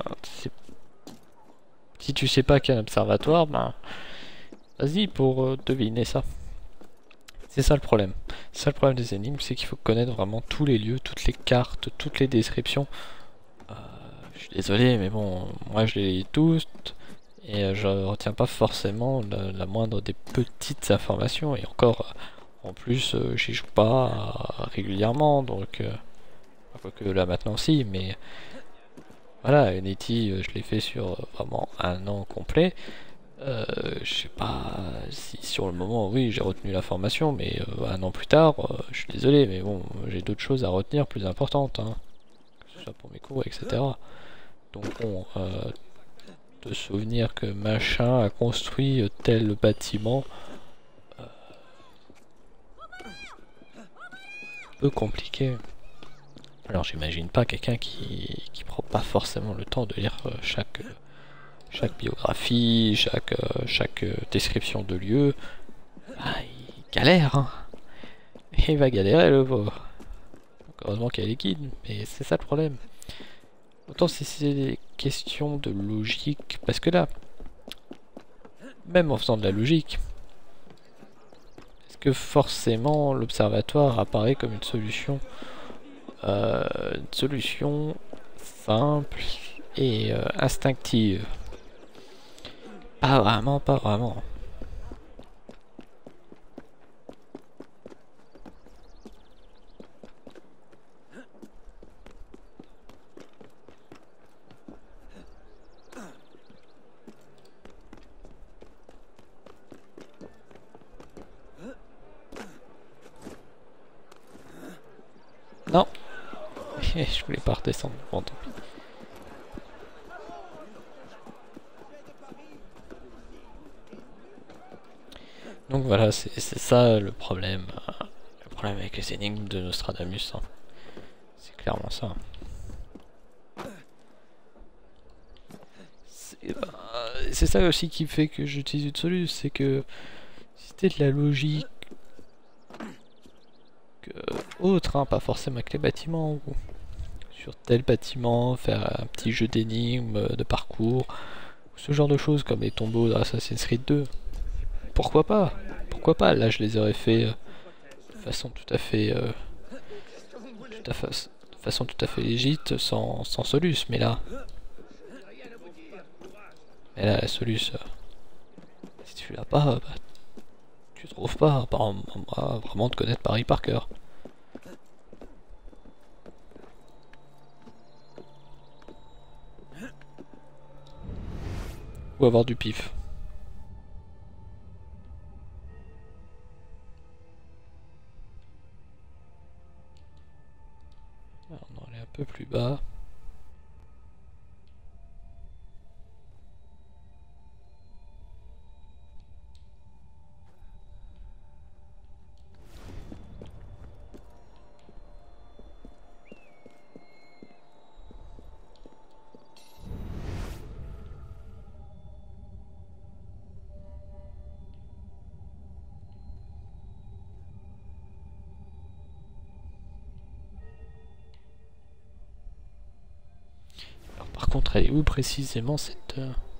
si tu sais pas qu'il y a un observatoire, ben, vas-y pour deviner ça. C'est ça le problème. C'est ça le problème des énigmes, c'est qu'il faut connaître vraiment tous les lieux, toutes les cartes, toutes les descriptions. Je suis désolé, mais bon, moi je les lis tous et je retiens pas forcément la moindre des petites informations. Et encore, en plus, j'y joue pas régulièrement, donc quoique là maintenant si, mais voilà, Unity, je l'ai fait sur vraiment un an complet. Je sais pas si sur le moment, oui, j'ai retenu l'information, mais un an plus tard, je suis désolé, mais bon, j'ai d'autres choses à retenir plus importantes, hein, que ce soit pour mes cours, etc. Donc bon, de souvenir que machin a construit tel bâtiment, un peu compliqué. Alors j'imagine pas quelqu'un qui prend pas forcément le temps de lire chaque biographie, chaque description de lieu. Ah, il galère, hein. Il va galérer le pauvre. Heureusement qu'il y a les guides, mais c'est ça le problème. Autant si c'est des questions de logique, parce que là, même en faisant de la logique, est-ce que forcément l'observatoire apparaît comme une solution simple et instinctive? Pas vraiment, pas vraiment. Non. Je voulais pas redescendre. Bon, tant pis. Donc voilà, c'est ça le problème. Le problème avec les énigmes de Nostradamus. Hein. C'est clairement ça. C'est ça aussi qui fait que j'utilise une solution. C'est que si c'était de la logique autre, hein, pas forcément avec les bâtiments, ou sur tel bâtiment, faire un petit jeu d'énigmes, de parcours, ce genre de choses comme les tombeaux d'Assassin's Creed 2. Pourquoi pas? Pourquoi pas? Là je les aurais fait de façon tout à fait légite, sans soluce, mais là la soluce, si tu l'as pas, bah, tu trouves pas, apparemment, vraiment te connaître Paris par cœur. Ou avoir du pif. Alors, on va aller un peu plus bas. Par contre, elle est où précisément cette...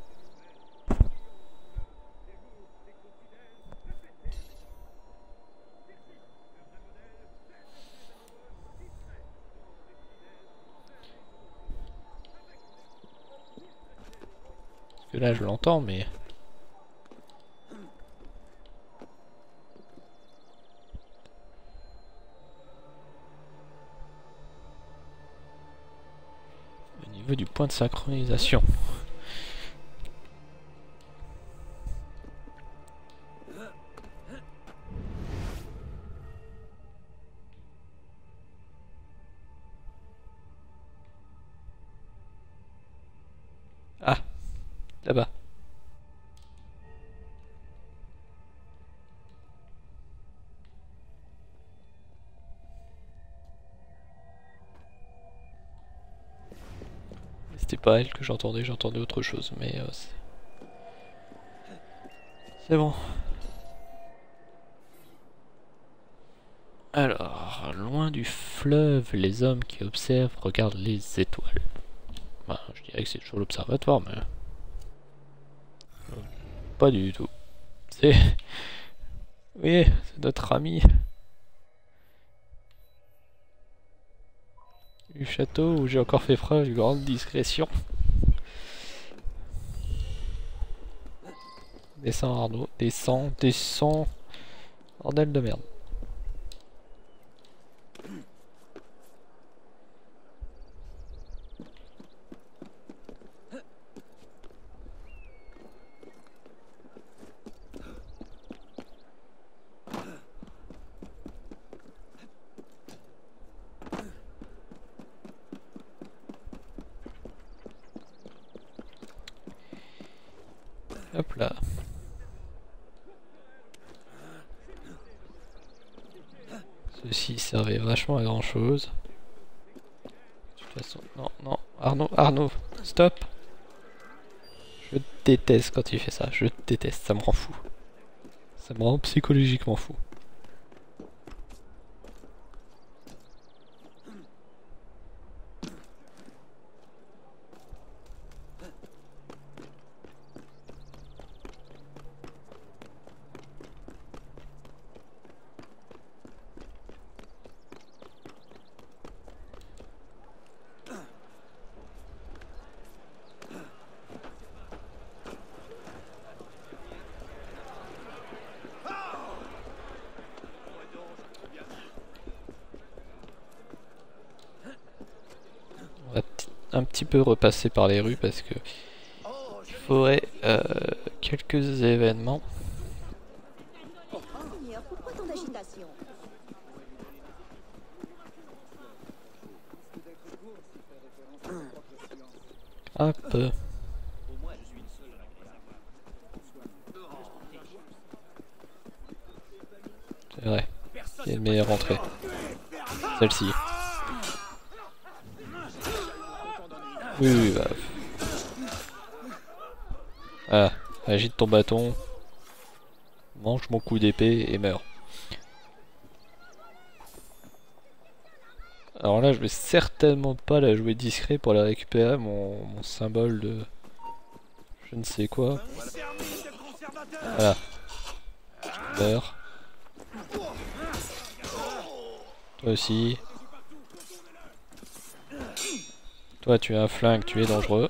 Parce que là, je l'entends, mais... du point de synchronisation. Ah, là-bas. C'était pas elle que j'entendais autre chose, mais c'est bon. Alors, loin du fleuve, les hommes qui observent regardent les étoiles. Bah, je dirais que c'est toujours l'observatoire, mais... pas du tout. C'est... Oui, c'est notre ami. Du château où j'ai encore fait preuve de grande discrétion. Descends Arnaud, descends. Bordel de merde. Hop là. Ceci servait vachement à grand chose. De toute façon, non, non, Arnaud, stop! Je déteste quand il fait ça, je déteste, ça me rend fou. Ça me rend psychologiquement fou. Un petit peu repasser par les rues parce que il faudrait quelques événements. Seigneur, pourquoi tant d'agitation? Un peu. C'est vrai. C'est une meilleure entrée. Celle-ci. Oui, oui, bah. Voilà, agite ton bâton, mange mon coup d'épée et meurs. Alors là, je vais certainement pas la jouer discret pour la récupérer, mon symbole de je ne sais quoi. Voilà. Meurs. Toi aussi. Toi, tu as un flingue, tu es dangereux.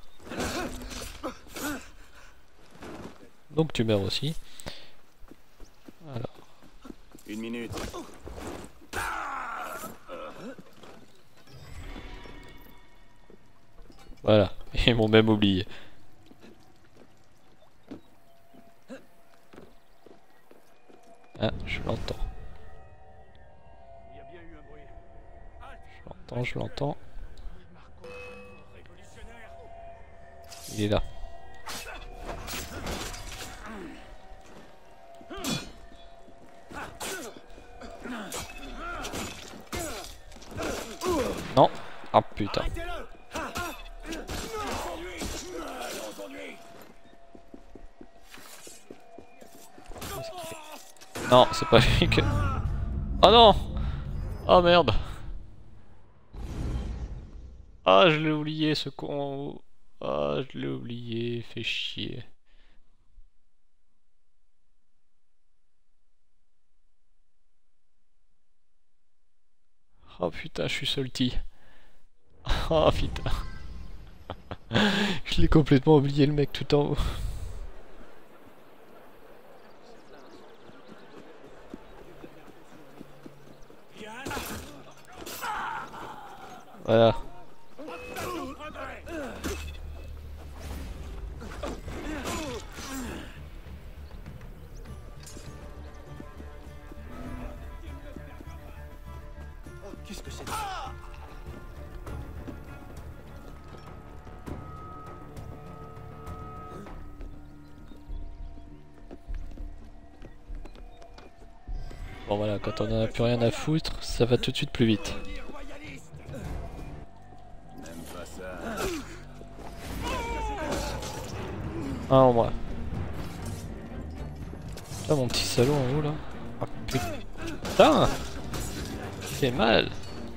Donc tu meurs aussi. Alors. Une minute. Voilà, ils m'ont même oublié. Ah, je l'entends. Je l'entends. Il est là. Non. Ah putain. Non, c'est pas lui que... Oh non. Oh merde. Ah, je l'ai oublié ce con. Ah, je l'ai oublié, fait chier. Oh putain, je suis salty. Oh putain. Je l'ai complètement oublié le mec tout en haut. Voilà. Qu'est-ce que c'est? Bon voilà, quand on en a plus rien à foutre, ça va tout de suite plus vite. Ah en moi. Là mon petit salaud en haut là. Ah putain. Il fait mal.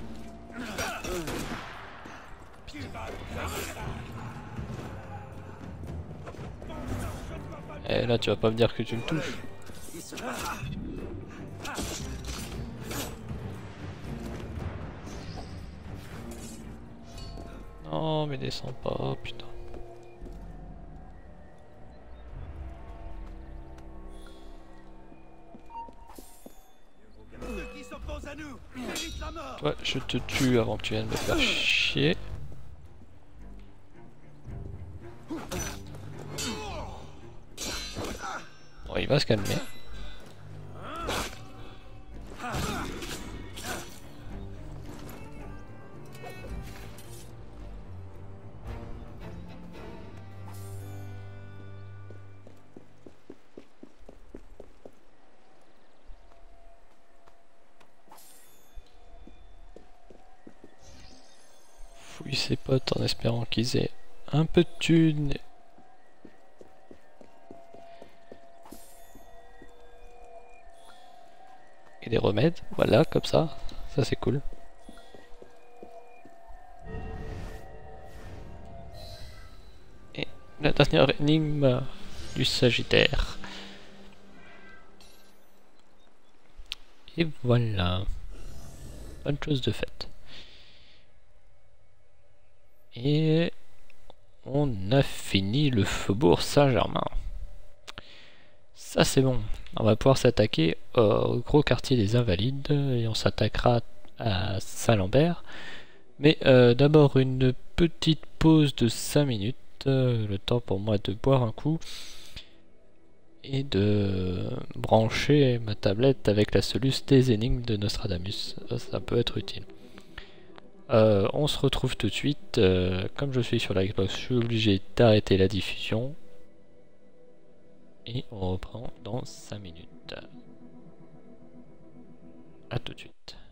Et là tu vas pas me dire que tu le touches. Non mais descends pas, putain. Toi, je te tue avant que tu viennes me faire chier. Bon, il va se calmer. couilles ses potes en espérant qu'ils aient un peu de thunes. Et des remèdes, voilà, comme ça c'est cool. Et la dernière énigme du Sagittaire. Et voilà. Bonne chose de faite. Et on a fini le faubourg Saint-Germain. Ça c'est bon. On va pouvoir s'attaquer au gros quartier des Invalides et on s'attaquera à Saint-Lambert. Mais d'abord une petite pause de 5 minutes. Le temps pour moi de boire un coup et de brancher ma tablette avec la soluce des énigmes de Nostradamus. Ça peut être utile. On se retrouve tout de suite. Comme je suis sur la Xbox, je suis obligé d'arrêter la diffusion. Et on reprend dans 5 minutes. A tout de suite.